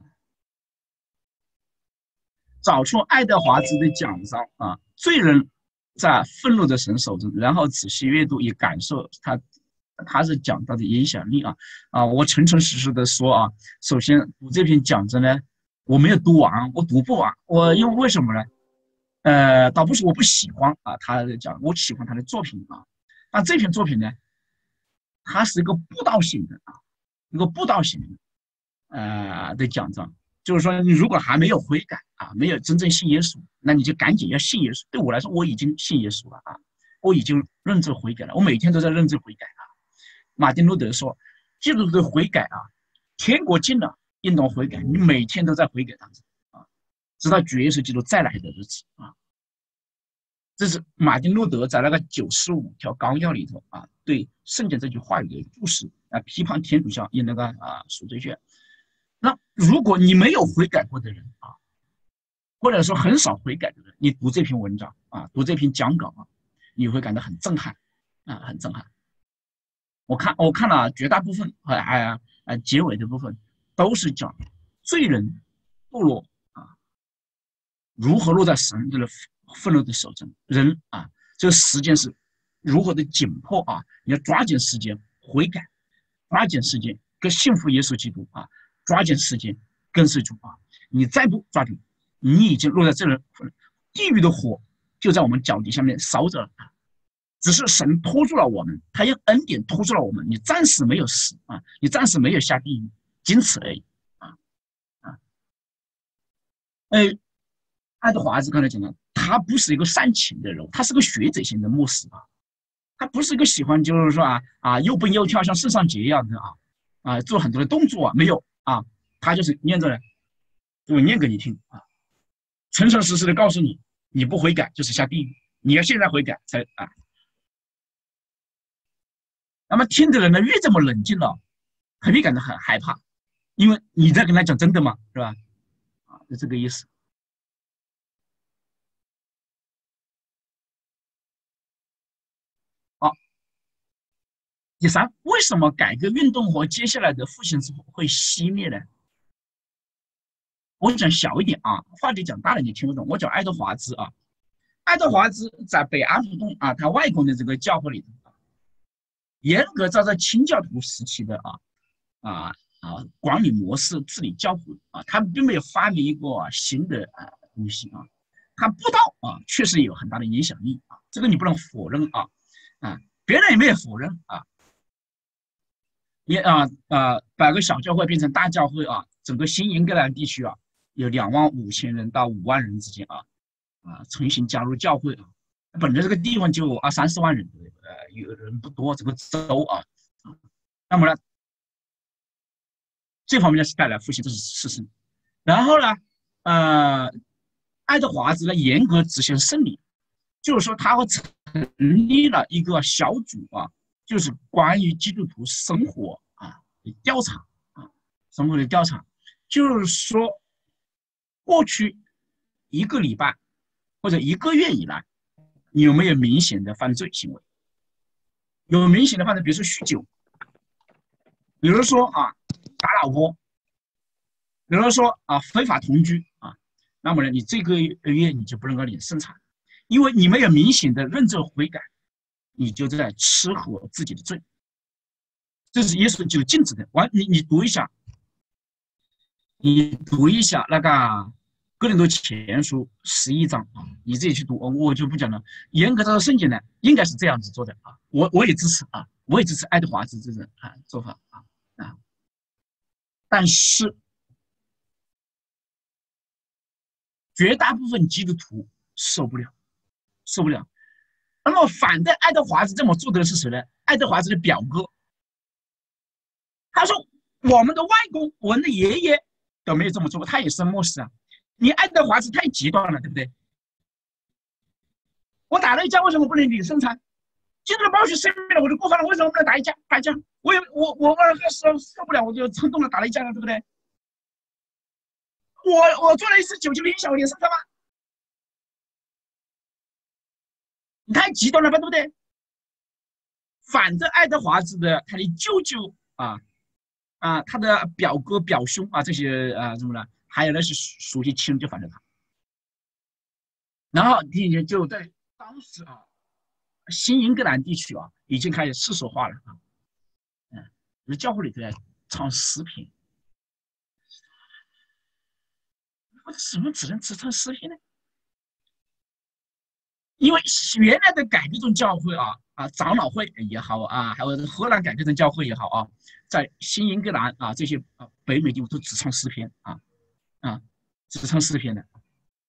找出爱德华兹的奖章啊，罪人在愤怒的神手中，然后仔细阅读以感受他他是讲到的影响力啊啊，我诚诚实实的说啊，首先读这篇讲章呢，我没有读完，我读不完，我因为为什么呢？呃，倒不是我不喜欢啊，他的讲，我喜欢他的作品啊，但这篇作品呢，它是一个布道型的啊，一个布道型的呃的讲章，就是说你如果还没有悔改啊，没有真正信耶稣，那你就赶紧要信耶稣。对我来说，我已经信耶稣了啊，我已经认真悔改了，我每天都在认真悔改啊。马丁路德说，基督徒的悔改啊，天国近了，应当悔改，你每天都在悔改当中啊，直到主耶稣基督再来的日子啊。这是马丁路德在那个九十五条纲要里头啊，对圣经这句话语的注释啊，批判天主教因那个啊赎罪券。那如果你没有悔改过的人啊，或者说很少悔改的人，你读这篇文章啊，读这篇讲稿啊，你会感到很震撼啊，很震撼。我看我看了绝大部分啊啊啊结尾的部分都是讲罪人堕落啊，如何落在神的愤怒的手中，人啊，这个时间是如何的紧迫啊，你要抓紧时间悔改，抓紧时间跟信服耶稣基督啊，抓紧时间跟随主啊，你再不抓紧，你已经落在这人地狱的火就在我们脚底下面烧着了啊。只是神拖住了我们，他用恩典拖住了我们，你暂时没有死啊，你暂时没有下地狱，仅此而已啊啊！哎，爱德华兹刚才讲了，他不是一个煽情的人，他是个学者型的牧师啊，他不是一个喜欢就是说啊啊又蹦又跳像圣上节一样的啊啊做很多的动作啊，没有啊，他就是念着呢，我念给你听啊，诚诚实实的告诉你，你不悔改就是下地狱，你要现在悔改才啊。那么听的人呢，越这么冷静了，他越感到很害怕，因为你在跟他讲真的嘛，是吧？啊，就这个意思。好，第三，为什么改革运动和接下来的复兴之后会熄灭呢？我讲小一点啊，话题讲大了你听不懂。我讲爱德华兹啊，爱德华兹在北安普顿啊，他外公的这个教会里头，严格照着清教徒时期的啊啊啊管理模式治理教会啊，他并没有发明一个、啊、新的啊东西啊，他布道啊确实有很大的影响力啊，这个你不能否认啊啊，别人也没有否认啊，也啊啊把个小教会变成大教会啊，整个新英格兰地区啊有两万五千人到五万人之间啊啊重新加入教会啊，本来这个地方就二三十万人，呃有人不多，这个州啊，那么呢？这方面呢是带来复兴，这是事实。然后呢，呃，爱德华兹呢严格执行圣礼，就是说他会成立了一个小组啊，就是关于基督徒生活啊的调查啊，生活的调查，就是说过去一个礼拜或者一个月以来，你有没有明显的犯罪行为？有明显的犯罪，比如说酗酒，比如说啊打老婆，比如说啊非法同居啊，那么呢你这个月你就不能够领圣餐，因为你没有明显的认罪悔改，你就在吃喝自己的罪，这是耶稣就禁止的。完，你你读一下，你读一下那个哥林多前书十一章啊，你自己去读，我就不讲了。严格照着圣经呢，应该是这样子做的啊，我我也支持啊，我也支持爱德华兹这种啊做法啊啊，但是绝大部分基督徒受不了，受不了。那么反对爱德华兹这么做的是谁呢？爱德华兹的表哥，他说我们的外公、我们的爷爷都没有这么做过，他也是牧师啊。你爱德华兹太极端了，对不对？我打了一架，为什么不能领圣餐？基督的宝血生命了，我就过犯了，为什么不能打一架？打一架，我也我我我受受不了，我就冲动了打了一架了，对不对？我我做了一次酒就领小领圣餐吗？ 你太极端了吧，对不对？反正爱德华兹的他的舅舅啊啊，他的表哥表兄啊这些啊什么呢？还有那些属于亲人就反对他，然后你就在当时啊，新英格兰地区啊已经开始世俗化了啊，嗯，教会里头在唱诗篇，我怎么只能只唱诗篇呢？因为原来的改革宗教会啊啊长老会也好啊，还有荷兰改革宗教会也好啊，在新英格兰啊这些啊北美地区都只唱诗篇啊啊只唱诗篇的。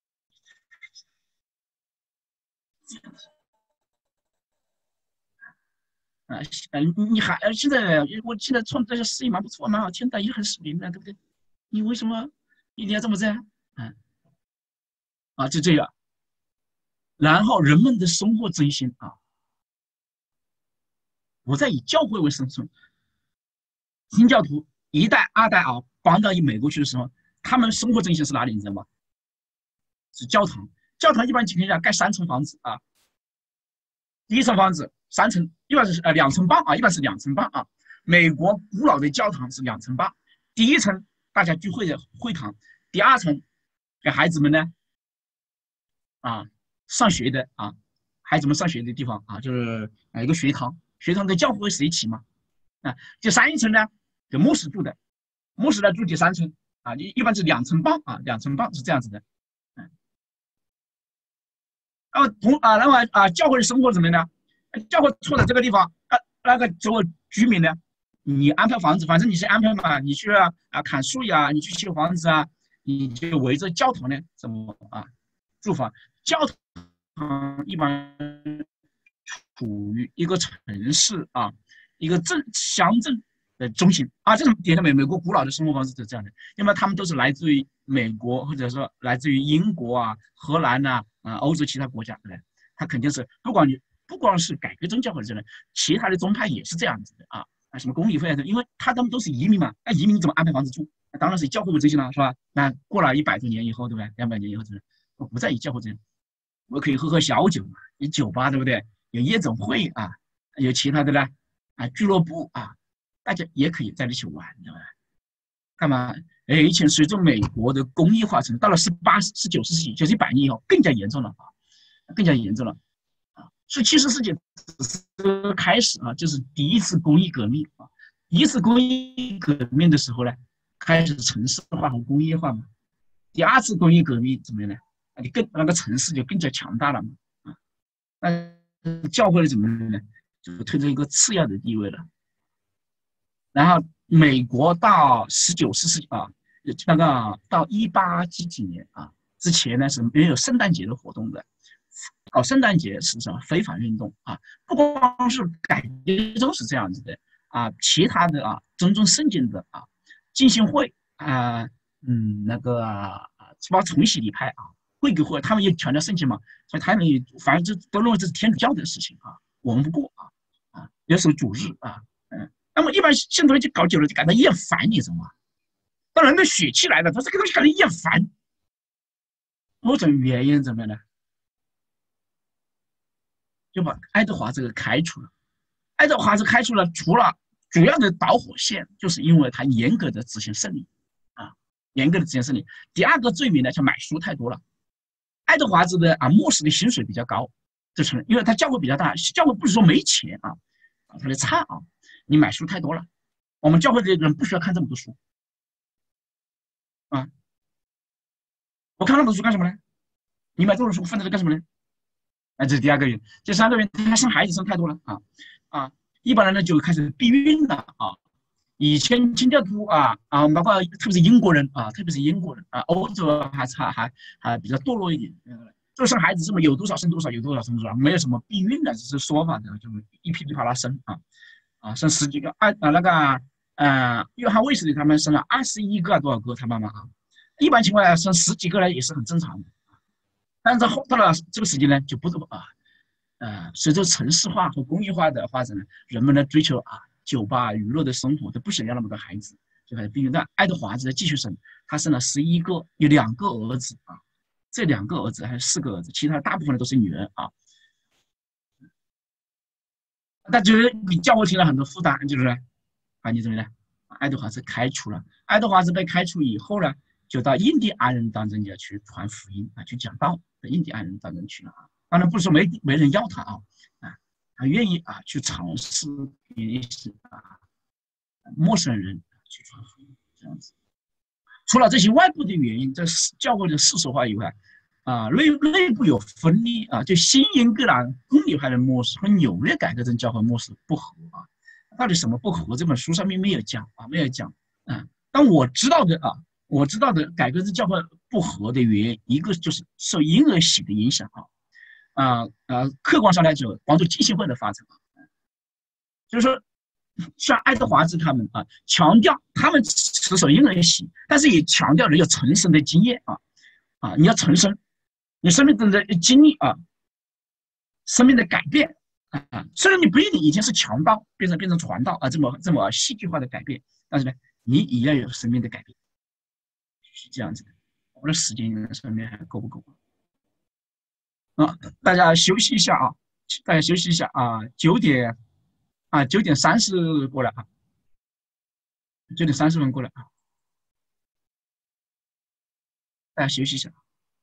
啊，嗯，你还现在我现在唱这些诗也蛮不错，蛮好听的，也很属灵的，对不对？你为什么一定要这么这样？嗯啊，就这样。然后人们的生活重心啊，我在以教会为生存。新教徒一代、二代啊，搬到美国去的时候，他们生活重心是哪里？你知道吗？是教堂。教堂一般情况下盖三层房子啊，第一层房子三层，一般是呃两层半啊，一般是两层半啊。美国古老的教堂是两层半，第一层大家聚会的会堂，第二层给孩子们呢啊上学的啊，孩子们上学的地方啊，就是啊一个学堂，学堂跟教会是一起嘛啊。第三层呢给牧师住的，牧师呢住第三层啊，一一般是两层半啊，两层半是这样子的。嗯，然后同啊，然后啊教会的生活怎么样呢？教会处在这个地方，啊，那个周围居民呢，你安排房子，反正你是安排嘛，你去啊啊砍树呀，你去修房子啊，你就围着教堂呢怎么啊住房？教堂一般处于一个城市啊，一个镇乡镇的中心啊，这种点在美美国古老的生活方式是这样的，因为他们都是来自于美国或者说来自于英国啊、荷兰呐啊、欧洲其他国家的，他肯定是不管你。不光是改革宗教或者这样，其他的宗派也是这样子的啊啊，什么公理会啊，因为他们都是移民嘛，那移民怎么安排房子住？那当然是以教会为中心了，是吧？那过了一百多年以后，对不对？两百年以后，对不对？我不再以教会这样，我可以喝喝小酒嘛，有酒吧，对不对？有夜总会啊，有其他的呢啊，俱乐部啊，大家也可以在一起玩，对吧？干嘛？哎，以前随着美国的工业化程度，到了十八、十九世纪，就是一百年以后，更加严重了啊，更加严重了。十七世纪只是开始啊，就是第一次工业革命啊。第一次工业革命的时候呢，开始城市化和工业化嘛。第二次工业革命怎么样呢？你更那个城市就更加强大了嘛啊。那教会怎么样呢？就推成一个次要的地位了。然后美国到十九世纪啊，那个到一八几几年啊之前呢是没有圣诞节的活动的。搞圣诞节是什么非法运动啊？不光是改革宗是这样子的啊，其他的啊，尊重圣经的啊，浸信会啊，嗯，那个啊，什么重洗礼派啊，贵格会，他们也强调圣经嘛，所以他们也反正都认为这是天主教的事情啊，我们不过啊啊，要守主日啊，嗯，那么一般信徒就搞久了就感到厌烦，你知道吗？当人的血气来了，他这个东西感到厌烦，某种原因怎么样呢？就把爱德华这个开除了。爱德华这开除了，除了主要的导火线，就是因为他严格的执行圣礼啊，严格的执行圣礼。第二个罪名呢，就买书太多了。爱德华兹的啊，牧师的薪水比较高，这是因为他教会比较大，教会不是说没钱啊，他的差啊，你买书太多了。我们教会的人不需要看这么多书啊，我看那么多书干什么呢？你买这么多书放在这干什么呢？啊，这是第二个原因。第三个原因，他生孩子生太多了啊啊，一般人呢就开始避孕了啊。以前清教徒啊啊，包括特别是英国人啊，特别是英国人啊，欧洲还差还还比较堕落一点。嗯，就生孩子这么有多少生多少，有多少生多少，没有什么避孕的，只是说法的，就一批批把他生啊啊，生十几个。啊啊那个呃，约翰卫斯理他们生了二十一个多少个他妈妈啊，一般情况下生十几个呢也是很正常的。但是后到了这个时间呢，就不这么啊，呃，随着城市化和工业化的发展呢，人们的追求啊，酒吧娱乐的生活都不想要那么多孩子，就开始避孕。但爱德华兹继续生，他生了十一个，有两个儿子啊，这两个儿子还有四个儿子，其他大部分的都是女儿啊。 但就是给教会添了很多负担，就是啊，你怎么呢？爱德华兹开除了，爱德华兹被开除以后呢，就到印第安人当中要去传福音啊，去讲道，到印第安人当中去了啊。当然不是说没没人要他啊，啊，他愿意啊去尝试也是啊，陌生人去传福音这样子。除了这些外部的原因，这教会的世俗化以外，啊，内内部有分裂啊，就新英格兰公理派的模式和纽约改革宗教会模式不合啊。到底什么不合？这本书上面没有讲啊，没有讲啊。但我知道的啊，我知道的改革宗教会不合的原因，一个就是受婴儿洗的影响啊。啊呃，客观上来讲，帮助浸信会的发展啊，就是说，像爱德华兹他们啊，强调他们持守婴儿洗，但是也强调人有成神的经验啊啊，你要成神，你生命中的经历啊，生命的改变啊，虽然你不一定已经是强盗变成变成传道啊，这么这么戏剧化的改变，但是呢，你也要有生命的改变，是这样子的。我的时间上面还够不够？啊，大家休息一下啊，大家休息一下啊，九点啊，九点三十过来啊，九点三十分过来啊，大家休息一下。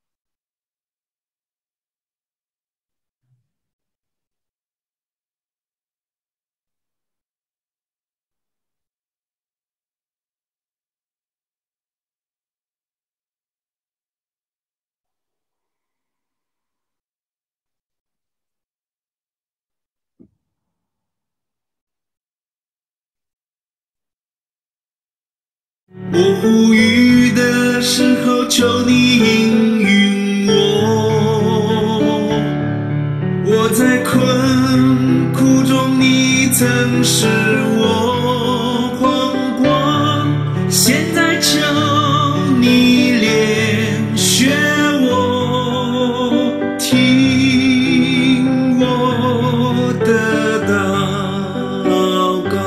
我呼吁的时候，求你应允我。我在困苦中，你曾使我狂光，现在求你怜恤我，听我的祷告。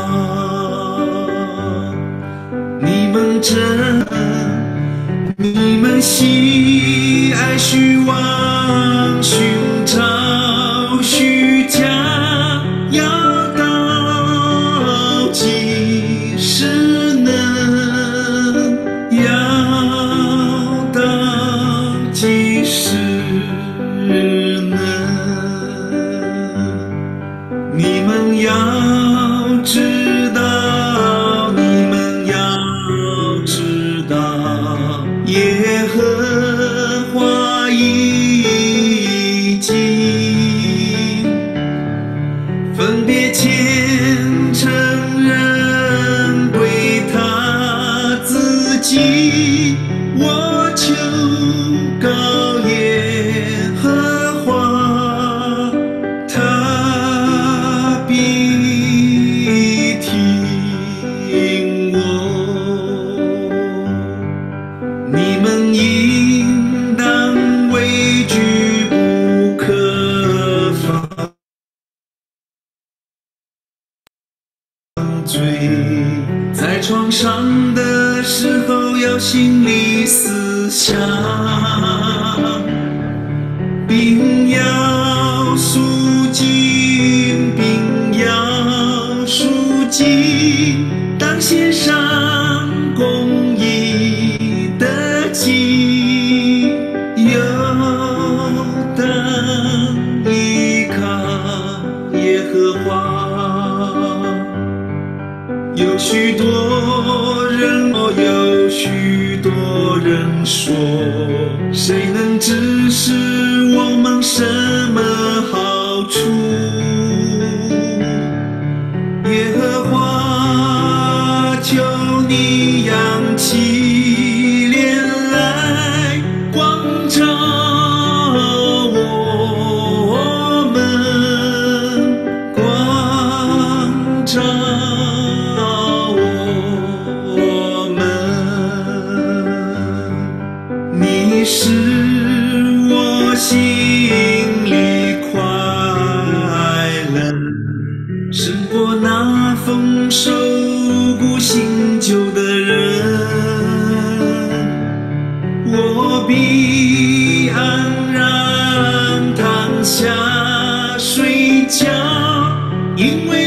你们真，你们喜爱虚妄，寻找虚假，要到几时呢？要到几时呢？你们要知道，你们要知道，耶和华已经分别虔诚人归他自己。我求告耶和华，他必听我。你们应当畏惧，不可犯罪。在床上的时候，要心里思想，并要肃静，并要肃静，当献上公义的祭，又当依靠耶和华。有许多人哦，有许多人说，谁能指示我们什么好处？耶和华，求你扬起脸来，光照我们，光照我们。你使我心里快乐，胜过那丰收谷新酒的人。我必安然躺下睡觉，因为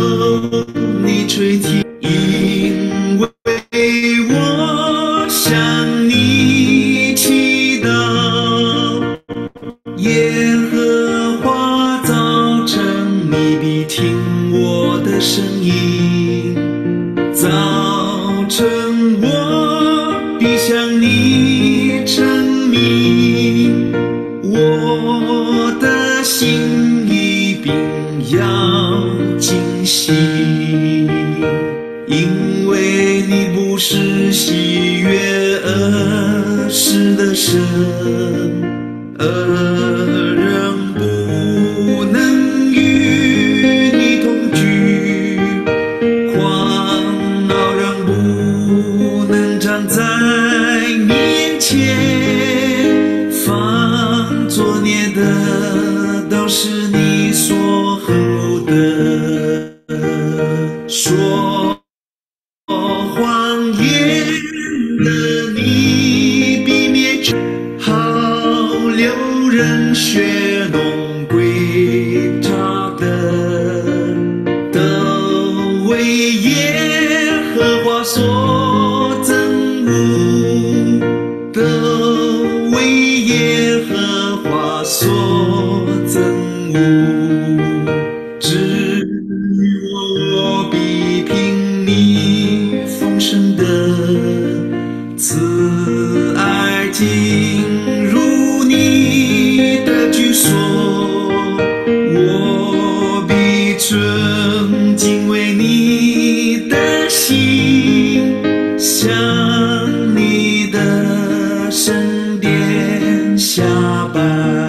你垂听，因为我向你祈祷。耶和华，早晨你必听我的声音，早晨我必向你证明，我的心一定要惊喜，因为你不是喜悦恶事的神，恶人不能与你同居，狂傲人不能站在你眼前，犯作孽的都是你所恨恶的，说谎言的你必灭绝，好流人血浓归渣的，都为耶和华所憎恶，都为耶和华所憎恶。至于我，我必凭你丰盛的慈爱进入你的居所，我必存敬畏你的心，向你的圣殿下拜。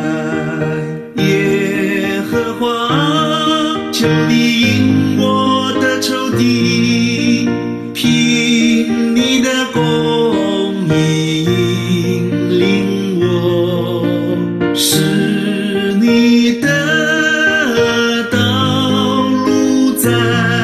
耶和华，求你引我的仇敌，凭你的公义引领我，使你的道路在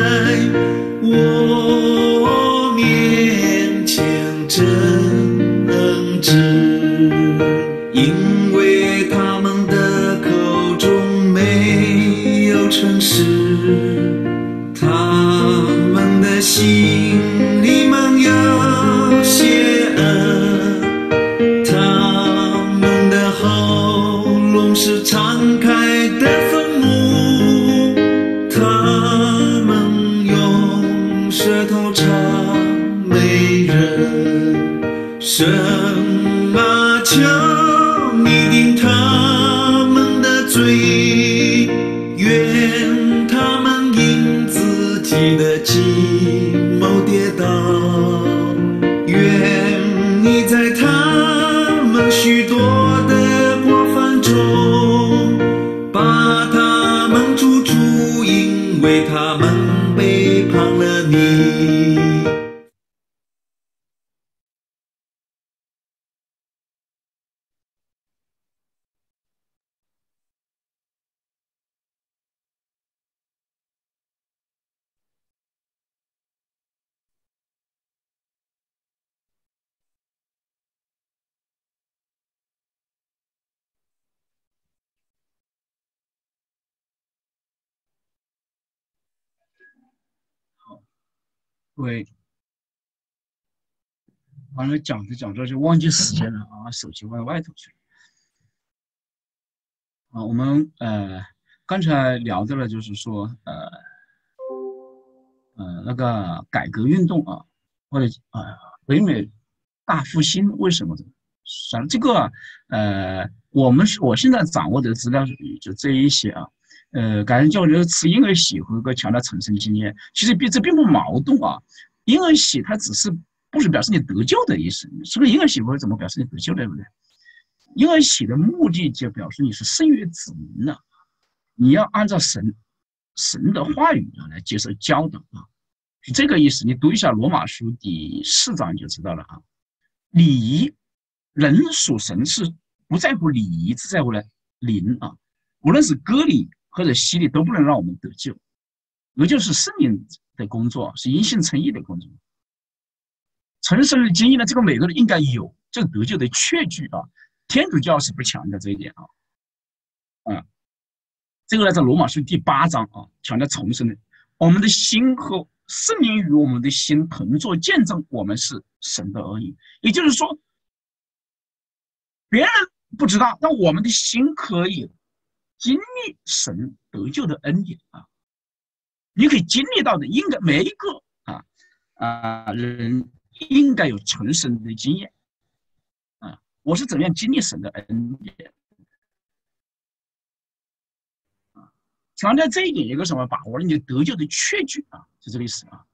我面前正直，因为他们的口中没有诚实，他们的心里满有邪恶，他们的喉咙是敞开的坟墓，他们用舌头谄媚人，神啊，求你定他们的罪，愿他们因自己的计谋跌倒，愿你在他们许多的过犯中把他们逐出，因为他们背叛了你。 各位，完了讲着讲着就忘记时间了啊，手机放在外头去了。啊，我们呃刚才聊到了，就是说呃呃那个改革运动啊，或者啊、呃、北美大复兴为什么的？像这个呃我们我现在掌握的资料就这一些啊。呃，改革教育是婴儿洗和个强调成圣经验，其实并这并不矛盾啊。婴儿洗它只是不是表示你得救的意思，是不是婴儿洗会怎么表示你得救，对不对？婴儿洗的目的就表示你是圣于子民了，你要按照神神的话语啊来接受教导啊，是这个意思。你读一下罗马书第四章就知道了啊。礼仪，人属神是不在乎礼仪，只在乎了灵啊，无论是割礼或者洗礼都不能让我们得救，得救是圣灵的工作，是因信称义的工作。成圣的经验呢，这个每个人应该有这个得救的确据啊。天主教是不强调这一点啊，啊，这个呢在罗马书第八章啊强调重生的我们的心和圣灵与我们的心同作见证，我们是神的儿女。也就是说，别人不知道，但我们的心可以经历神得救的恩典啊！你可以经历到的，应该每一个啊啊人应该有重生的经验啊！我是怎么样经历神的恩典啊？强调这一点，有个什么把握？你得救的确据啊，是这个意思啊。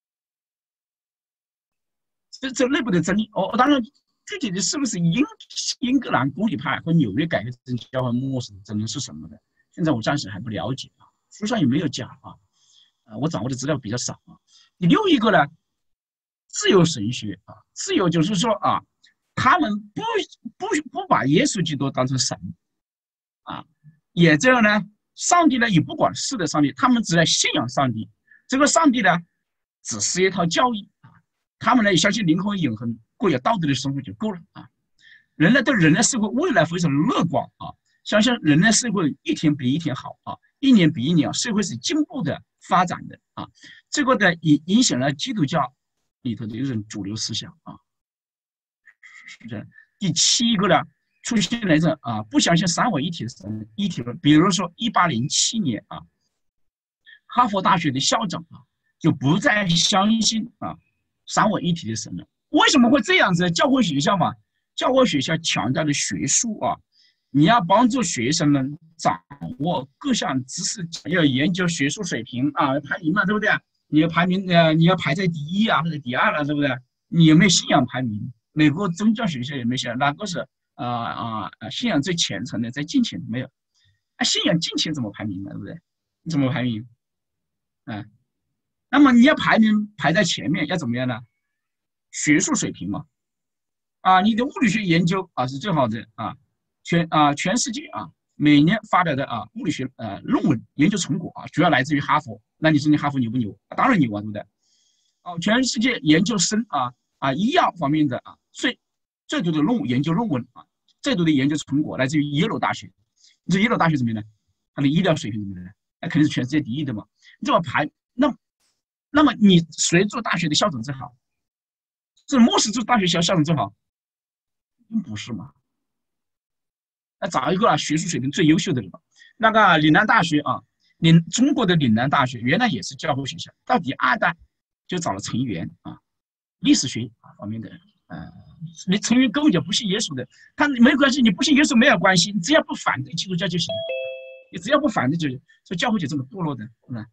这这内部的真理，哦，当然具体的是不是英英格兰公理派和纽约改革真教会末世的真理是什么的？现在我暂时还不了解啊，书上也没有讲啊，啊，我掌握的资料比较少啊。第六一个呢，自由神学啊，自由就是说啊，他们不不不把耶稣基督当成神啊，也这样呢，上帝呢也不管是的上帝，他们只在信仰上帝，这个上帝呢只是一套教义啊，他们呢也相信灵魂永恒，过有道德的生活就够了啊。人类对人类社会未来非常乐观啊，相信人类社会一天比一天好啊，一年比一年社会是进步的发展的啊，这个呢也影响了基督教里头的一种主流思想啊。是这样。第七个呢，出现了这啊不相信三位一体的神一体论，比如说一八零七年啊，哈佛大学的校长啊就不再相信啊三位一体的神了。为什么会这样子？教会学校嘛，教会学校强调的学术啊，你要帮助学生们掌握各项知识，要研究学术水平啊，排名嘛，对不对？你要排名呃，你要排在第一啊或者第二了，对不对？你有没有信仰排名？美国宗教学校有没有信仰？哪个是啊啊啊信仰最虔诚的，在敬虔没有？啊，信仰敬虔怎么排名呢？对不对？你怎么排名？啊，那么你要排名排在前面，要怎么样呢？学术水平嘛，啊，你的物理学研究啊是最好的啊，全啊全世界啊每年发表的啊物理学呃论文研究成果啊，主要来自于哈佛。那你说你哈佛牛不牛？啊、当然牛啊，对不对？哦，全世界研究生啊啊医药方面的啊最最多的论文研究论文啊，最多的研究成果来自于耶鲁大学。你说耶鲁大学怎么样呢？它的医疗水平怎么样呢？那肯定是全世界第一的嘛。你这么排，那那么你谁做大学的校长最好？是莫斯做大学校校长最好？不是嘛？那找一个啊学术水平最优秀的人吧。那个岭南大学啊，岭中国的岭南大学原来也是教会学校，到第二代就找了陈元啊，历史学啊方面的呃，你陈元根本就不信耶稣的，他没关系，你不信耶稣没有关系，你只要不反对基督教就行，你只要不反对就行，所以教会就这么堕落的，是吧？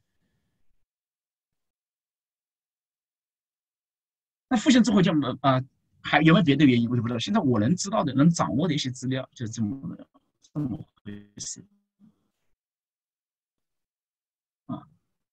那复兴之后就啊、呃，还有没有别的原因我就不知道。现在我能知道的、能掌握的一些资料就是这么这么回事啊，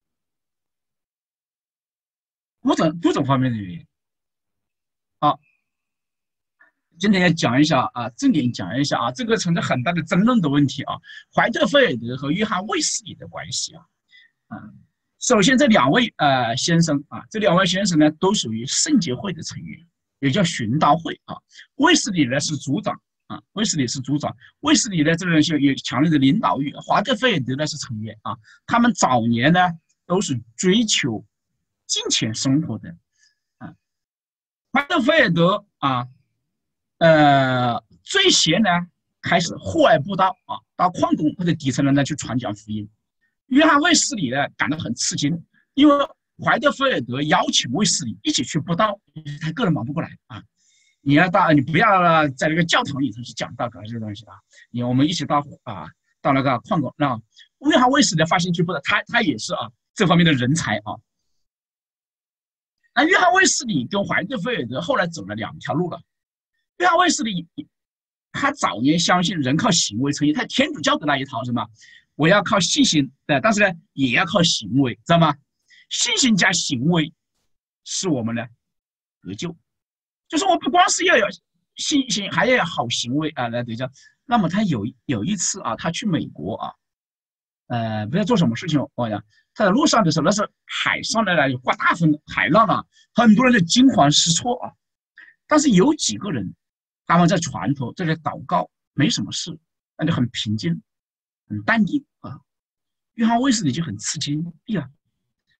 多种多种方面的原因。好，今天要讲一下啊，重点讲一下啊，这个存在很大的争论的问题啊，怀特菲尔德和约翰卫斯理的关系啊，嗯。首先，这两位呃先生啊，这两位先生呢都属于圣洁会的成员，也叫寻道会啊。卫斯理呢是组长啊，卫斯理是组长。卫斯理呢这个人是有强烈的领导欲，华特菲尔德呢是成员啊。他们早年呢都是追求金钱生活的啊。华特菲尔德啊，呃，最先呢开始户外布道啊，到矿工或者底层人呢去传讲福音。约翰卫斯理呢感到很吃惊，因为怀特菲尔德邀请卫斯理一起去布道，他个人忙不过来啊。你要到，你不要在那个教堂里头去讲道搞这些东西啊。你我们一起到啊，到那个矿工，让约翰卫斯理发现去布道，他他也是啊这方面的人才啊。那约翰卫斯理跟怀特菲尔德后来走了两条路了。约翰卫斯理他早年相信人靠行为称义，他天主教的那一套是吗？我要靠信心，对，但是呢，也要靠行为，知道吗？信心加行为，是我们呢得救。就是我不光是要有信心，还要有好行为啊来得救。那么他有有一次啊，他去美国啊，呃，不知道做什么事情，我讲他在路上的时候，那是海上的呢，刮大风，海浪啊，很多人就惊慌失措啊。但是有几个人，他们在船头在这祷告，没什么事，那就很平静。很淡定啊，约翰卫斯理就很吃惊，哎呀，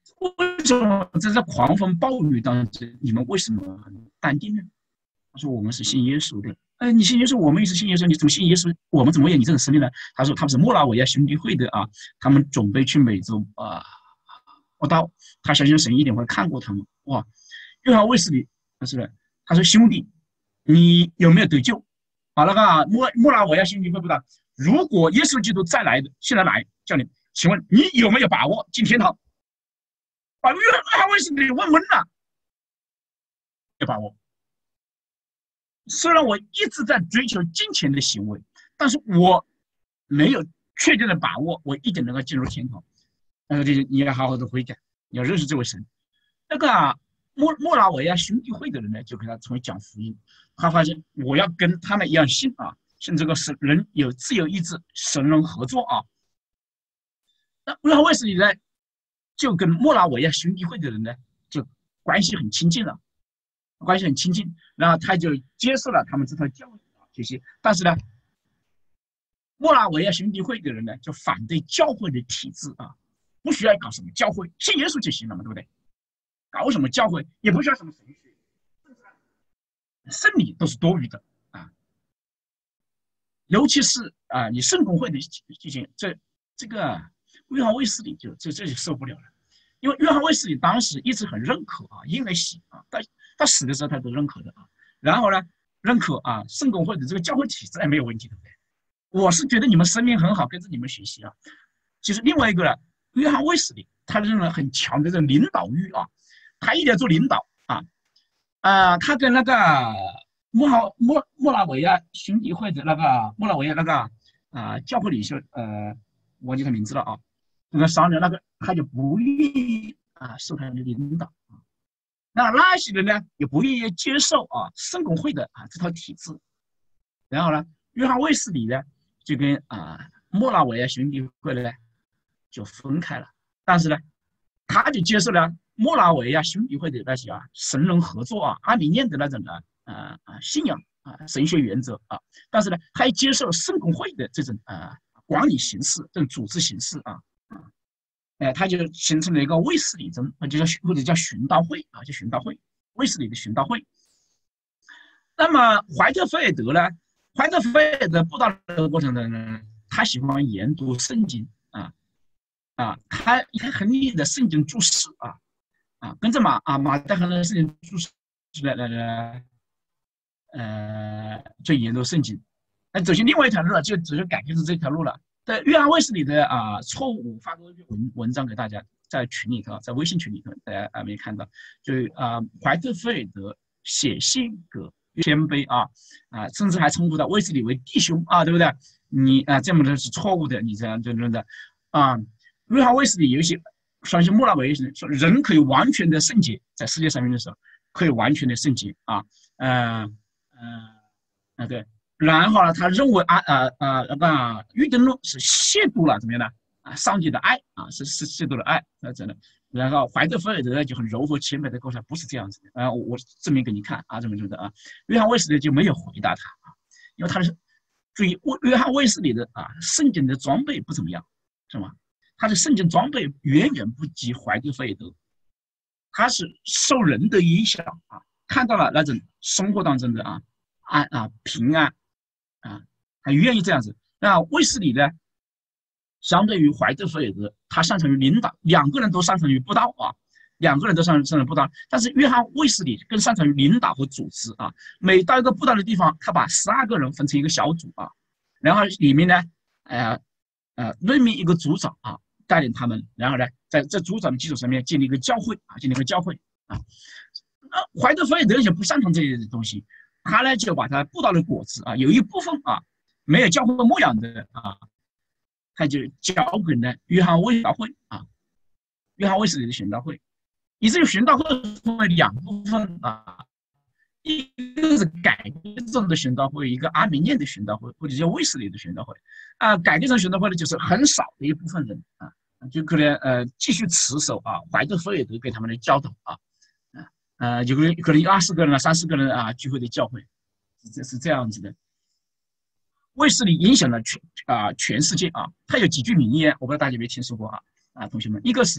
为什么在这狂风暴雨当中，你们为什么很淡定呢？他说我们是信耶稣的。哎，你信耶稣，我们也是信耶稣，你怎么信耶稣？我们怎么有你这种实力呢？他说他们是莫拉维亚兄弟会的啊，他们准备去美洲啊布道，他相信神一定会看过他们。哇，约翰卫斯理他是他说兄弟，你有没有得救？啊，那个莫莫拉维亚兄弟会布道，如果耶稣基督再来的，现在来叫你，请问你有没有把握进天堂？把约翰卫斯理问懵了，有把握。虽然我一直在追求金钱的行为，但是我没有确定的把握，我一定能够进入天堂。那个就是你要好好的悔改，你要认识这位神。那个、啊、莫莫拉维亚兄弟会的人呢，就给他从讲福音，他发现我要跟他们一样信啊，信这个是人有自由意志，神人合作啊。那约翰卫斯理呢，就跟莫拉维亚兄弟会的人呢，就关系很亲近了。关系很亲近，然后他就接受了他们这套教育啊这些，但是呢，莫拉维亚兄弟会的人呢就反对教会的体制啊，不需要搞什么教会，信耶稣就行了嘛，对不对？搞什么教会也不需要什么神学，圣礼都是多余的啊，尤其是啊你圣公会的进行这这个约翰卫斯理就这这就受不了了，因为约翰卫斯理当时一直很认可啊因为喜啊，但他死的时候他都认可的啊，然后呢，认可啊圣公会的这个教会体制也没有问题，对不对？我是觉得你们生命很好，跟着你们学习啊。其实另外一个呢，约翰卫斯理他认为很强的这种领导欲啊，他一定要做领导啊啊、呃，他跟那个莫哈莫莫拉维亚兄弟会的那个莫拉维亚那个啊、呃、教会领袖呃，忘记他名字了啊，跟他商量那个他就不愿意啊受他的领导啊。那那些人呢，也不愿意接受啊圣公会的啊这套体制，然后呢，约翰卫斯理呢就跟啊莫拉维亚兄弟会呢就分开了，但是呢，他就接受了莫拉维亚兄弟会的那些啊神人合作啊阿米念的那种的啊啊信仰啊神学原则啊，但是呢，他也接受圣公会的这种啊管理形式、这种组织形式啊。哎，他就形成了一个卫斯理宗，就叫或者叫寻道会啊，叫寻道会，卫斯理的寻道会。那么怀特菲尔德呢？怀特菲尔德布道的过程中呢，他喜欢研读圣经啊啊，他他很厉害的圣经注释啊啊，跟着马啊马太很多圣经注释来来来，呃，就研究圣经。那走进另外一条路了，就只是改变成这条路了。在约翰卫斯理的啊错误发过一篇文文章给大家，在群里头，在微信群里头，大家还没看到，就啊怀特菲尔德写信给谦卑啊啊，甚至还称呼到卫斯理为弟兄啊，对不对？你啊这么的是错误的，你这样就真的啊，约翰卫斯理有一些相信莫拉维亚说人可以完全的圣洁，在世界上面的时候可以完全的圣洁啊，呃呃啊对。然后呢，他认为啊呃呃那个玉登论是亵渎了怎么样呢？啊，上帝的爱啊，是是亵渎了爱，那真的。然后怀特菲尔德就很柔和谦卑的告诉他不是这样子的，啊，我我证明给你看啊，怎么怎么的啊。约翰卫斯理就没有回答他啊，因为他是注意约翰卫斯理的啊圣经的装备不怎么样，是吗？他的圣经装备远远不及怀特菲尔德，他是受人的影响啊，看到了那种生活当中的啊安啊平安。啊，他愿意这样子。那卫斯理呢，相对于怀特菲尔德，他擅长于领导，两个人都擅长于布道啊，两个人都擅长于布道。但是约翰卫斯理更擅长于领导和组织啊。每到一个布道的地方，他把十二个人分成一个小组啊，然后里面呢，呃呃，任命一个组长啊，带领他们，然后呢，在这组长的基础上面建立一个教会啊，建立一个教会啊。那怀特菲尔德也不擅长这些东西。他呢就把他布道的果子啊，有一部分啊没有教会牧养的啊，他就交给了约翰卫道会啊，约翰卫斯理的寻道会，以至于寻道会分为两部分啊，一个是改革中的寻道会，一个阿米念的寻道会，或者叫卫斯理的寻道会啊。改革中寻道会呢，就是很少的一部分人啊，就可能呃继续持守啊怀特菲尔德给他们的教导啊。呃，有个可能有二十个人啊，三十个人啊聚会的教会，这是这样子的。卫斯理影响了全啊、呃、全世界啊，他有几句名言，我不知道大家有没有听说过啊啊，同学们，一个是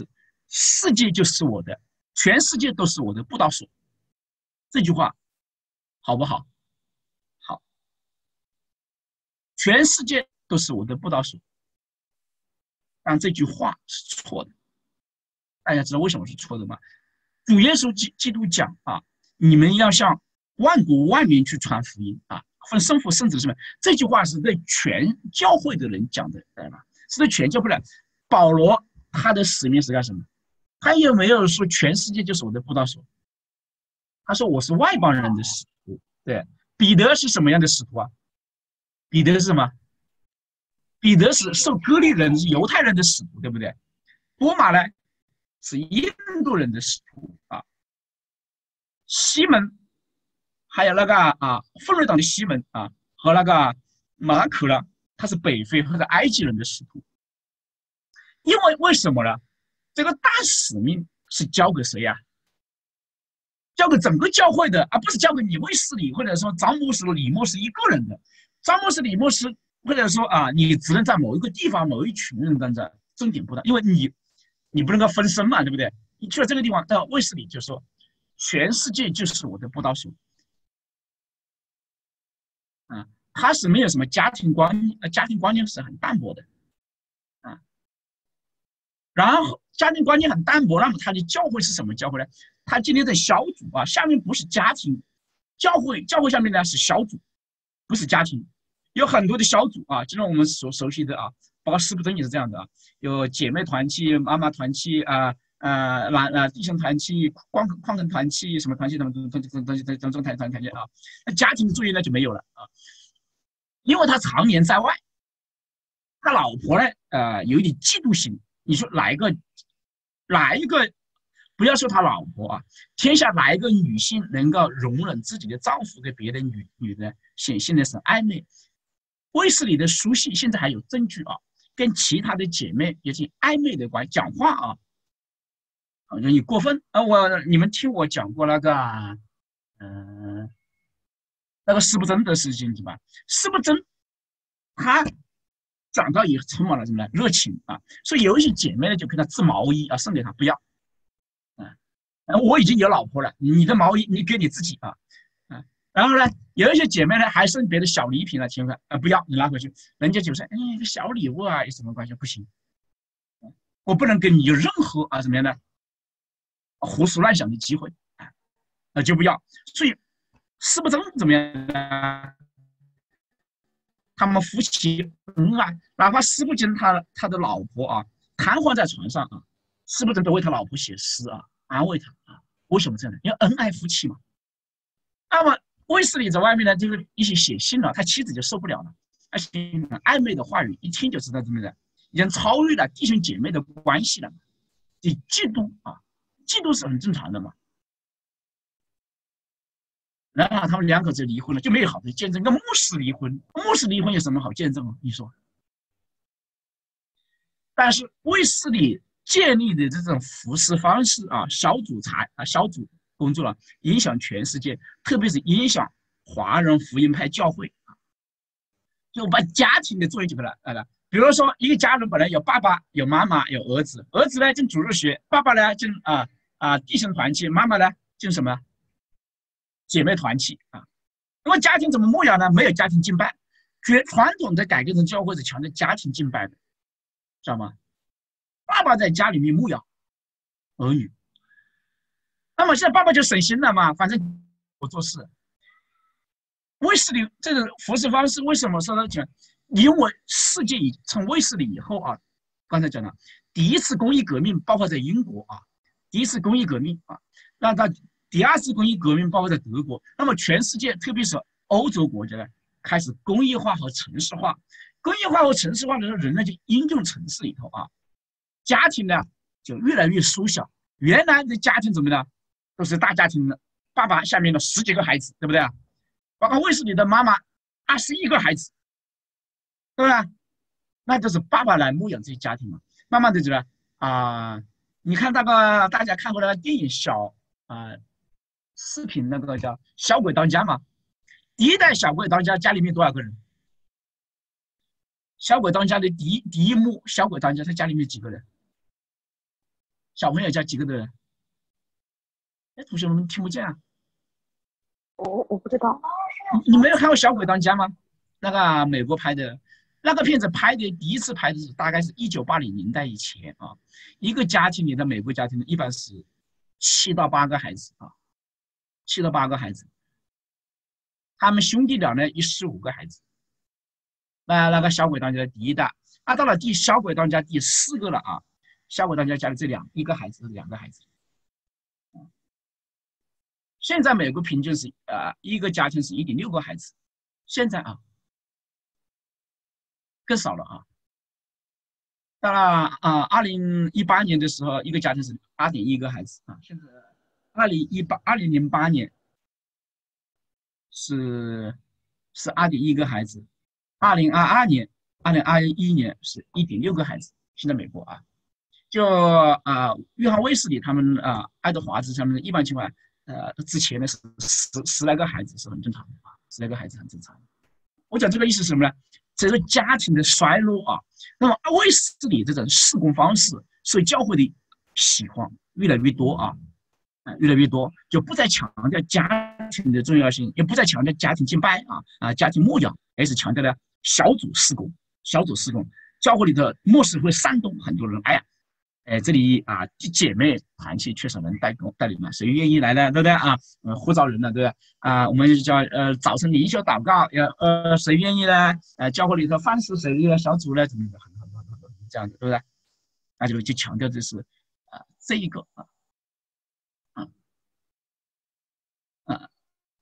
世界就是我的，全世界都是我的布道所。这句话好不好？好。全世界都是我的布道所，但这句话是错的。大家知道为什么是错的吗？主耶稣基基督讲啊，你们要向万国万民去传福音啊，分生父圣子什么？这句话是对全教会的人讲的，对吧？是对全教会的。保罗他的使命是干什么？他有没有说全世界就是我的布道所？他说我是外邦人的使徒。对，彼得是什么样的使徒啊？彼得是什么？彼得是受割礼人、是犹太人的使徒，对不对？多马呢是印度人的使徒啊。西门还有那个啊，奋锐党的西门啊，和那个马可呢，他是北非或者埃及人的使徒。因为为什么呢？这个大使命是交给谁呀、啊？交给整个教会的，而不是交给你卫斯理或者说张牧师、李牧师一个人的。张牧师、李牧师或者说啊，你只能在某一个地方、某一群人当中重点布道，因为你你不能够分身嘛，对不对？你去了这个地方，到卫斯理就说，全世界就是我的布道所。啊，他是没有什么家庭观念，家庭观念是很淡薄的。啊，然后家庭观念很淡薄，那么他的教会是什么教会呢？他今天的小组啊，下面不是家庭，教会教会下面呢是小组，不是家庭，有很多的小组啊，就像我们所熟悉的啊，包括师父真也是这样的啊，有姐妹团契、妈妈团契啊，呃，男呃弟兄团契、矿矿坑团契，什么团契，什么东东东东东东东团团团契啊，那家庭作业呢就没有了啊，因为他常年在外，他老婆呢，呃，有一点嫉妒心。你说哪一个哪一个？不要说他老婆啊，天下哪一个女性能够容忍自己的丈夫跟别的女女人显现的是暧昧？卫斯理的书信现在还有证据啊，跟其他的姐妹有些暧昧的关系，讲话啊，好像你过分啊！我你们听我讲过那个，嗯、呃，那个施不真的事情是吧？施不真，他讲到也充满了什么呢？热情啊，所以有一些姐妹呢就给他织毛衣啊，送给他不要。我已经有老婆了，你的毛衣你给你自己啊，啊，然后呢，有一些姐妹呢还送别的小礼品了，请问啊不要，你拿回去，人家就说，哎，小礼物啊有什么关系？不行，我不能跟你有任何啊怎么样的胡思乱想的机会啊，那就不要。所以施不真怎么样呢？他们夫妻恩爱，哪怕施不真他他的老婆啊瘫痪在床上啊，施不真都为他老婆写诗啊。安慰他啊，为什么这样呢？因为恩爱夫妻嘛。那么卫斯理在外面呢，就是一些写信了，他妻子就受不了了，而且暧昧的话语一听就知道怎么的，已经超越了弟兄姐妹的关系了。你嫉妒啊，嫉妒是很正常的嘛。然后他们两口子离婚了，就没有好的见证。跟牧师离婚，牧师离婚有什么好见证啊？你说？但是卫斯理建立的这种服侍方式啊，小组才啊，小组工作了，影响全世界，特别是影响华人福音派教会啊，就把家庭的作业就给他来了。比如说，一个家人本来有爸爸、有妈妈、有儿子，儿子呢进主日学，爸爸呢进啊啊弟兄团契，妈妈呢进什么姐妹团契啊。那么家庭怎么牧养呢？没有家庭敬拜，绝传统的改革中教会是强调家庭敬拜的，知道吗？爸爸在家里面牧养儿女，那么现在爸爸就省心了嘛，反正我做事。卫斯理这种服侍方式为什么说到讲？因为世界以从卫斯理以后啊，刚才讲了，第一次工业革命包括在英国啊，第一次工业革命啊，那到第二次工业革命包括在德国，那么全世界特别是欧洲国家呢，开始工业化和城市化。工业化和城市化的时候，人呢就应用城市里头啊。家庭呢就越来越缩小，原来的家庭怎么呢？都是大家庭的，爸爸下面的十几个孩子，对不对啊？包括卫斯理的妈妈二十一个孩子，对不对？那就是爸爸来牧养这些家庭嘛。慢慢的觉得啊，你看那个大家看过那个电影小啊、呃、视频那个叫《小鬼当家》嘛？第一代小鬼当家家里面多少个人？小鬼当家的第一第一幕，小鬼当家他家里面几个人？ 小朋友家几个的？哎，同学们听不见啊？ 我我不知道。 你你没有看过《小鬼当家》吗？那个美国拍的，那个片子拍的第一次拍的是大概是一九八零年代以前啊。一个家庭里的美国家庭一般是七到八个孩子啊，七到八个孩子。他们兄弟俩呢有十五个孩子。那那个小鬼当家的第一代，啊，到了第小鬼当家第四个了啊。小鬼当家家里这两一个孩子两个孩子。现在美国平均是呃一个家庭是一点六个孩子，现在啊更少了啊。到了啊二零一八年的时候，一个家庭是二点一个孩子啊。现在二零一八二零零八年是是二点一个孩子，二零二二年二零二一年是一点六个孩子。现在美国啊，就啊约翰卫斯理他们啊爱德华兹他们一般情况。呃，之前呢是十十来个孩子是很正常的啊，十来个孩子很正常的。我讲这个意思是什么呢？这个家庭的衰落啊，那么卫斯理这种事工方式，所以教会的喜欢越来越多啊，啊越来越多，就不再强调家庭的重要性，也不再强调家庭敬拜啊啊家庭牧养，而是强调了小组事工，小组事工。教会里头牧师会煽动很多人，哎呀。哎，这里啊，姐妹团契缺少人带工带领嘛，谁愿意来呢？对不对啊？呃，呼召人了，对不对啊？我们就叫呃早晨灵修祷告，要呃谁愿意呢？呃，教会里头饭食谁的小组呢？怎么的很很很很这样子，对不对？那就就强调的是啊这一个啊啊啊。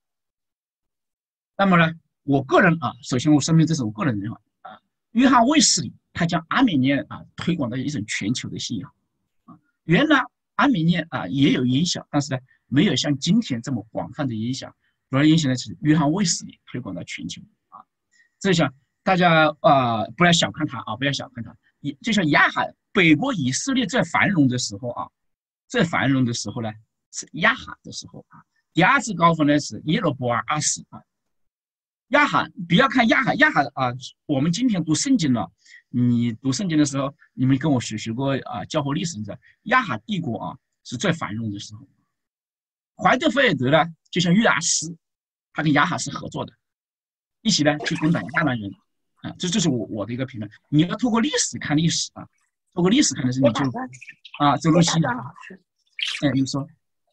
那么呢，我个人啊，首先我声明这是我个人认为啊，约翰卫斯理他将阿美尼啊推广到一种全球的信仰。原来阿美尼啊也有影响，但是呢，没有像今天这么广泛的影响。主要影响的是约翰卫斯理推广到全球啊。这像大家啊、呃、不要小看他啊，不要小看他。也就像亚哈北国以色列最繁荣的时候啊，最繁荣的时候呢是亚哈的时候啊。第二次高峰呢是耶罗波尔二世啊。亚哈不要看亚哈亚哈啊，我们今天读圣经了。你读圣经的时候，你们跟我学学过啊，教会历史的亚哈帝国啊是最繁荣的时候。怀特菲尔德呢，就像约阿斯，他跟亚哈是合作的，一起呢去攻打亚兰人啊。这这是我我的一个评论。你要透过历史看历史啊，透过历史看的是你就啊，周露西，哎，你说，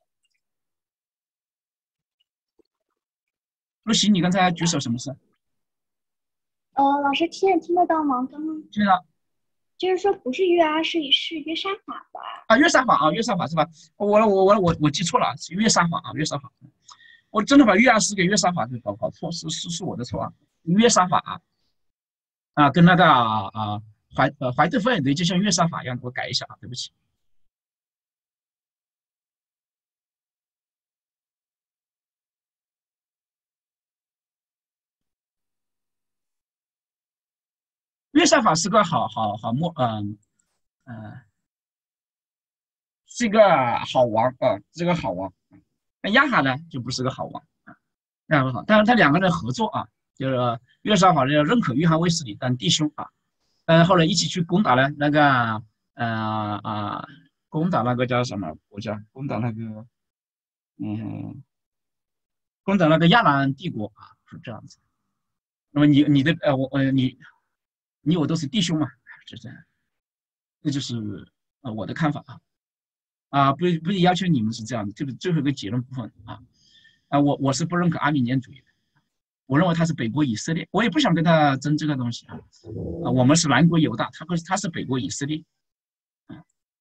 露西，你刚才举手什么事？ 呃，老师听得听得到吗？刚刚听到， 就是说不是约阿，是是约沙法吧？ 啊，约沙法啊，约沙法是吧？我我我我我记错了，是约沙法啊，约沙法。我真的把约阿斯跟约沙法给搞搞错，是是是我的错啊。约沙法啊，啊，跟那个啊啊怀呃怀特菲尔德就像约沙法一样，我改一下啊，对不起。约沙法是个好好好莫嗯嗯、呃，是一个好王啊，是个好王。那亚哈呢就不是个好王啊，亚哈好，但是他两个人合作啊，就是约沙法呢认可约翰卫斯理当弟兄啊，嗯、呃，后来一起去攻打了那个呃啊，攻打那个叫什么国家？攻打那个嗯，攻打那个亚兰帝国啊，是这样子。那么你你的呃我呃你你我都是弟兄嘛，是这样。这就是呃我的看法啊啊，不不要求你们是这样的，这个最后一个结论部分啊啊，我我是不认可阿米念主义的，我认为他是北国以色列，我也不想跟他争这个东西啊啊，我们是南国犹大，他不是他是北国以色列啊。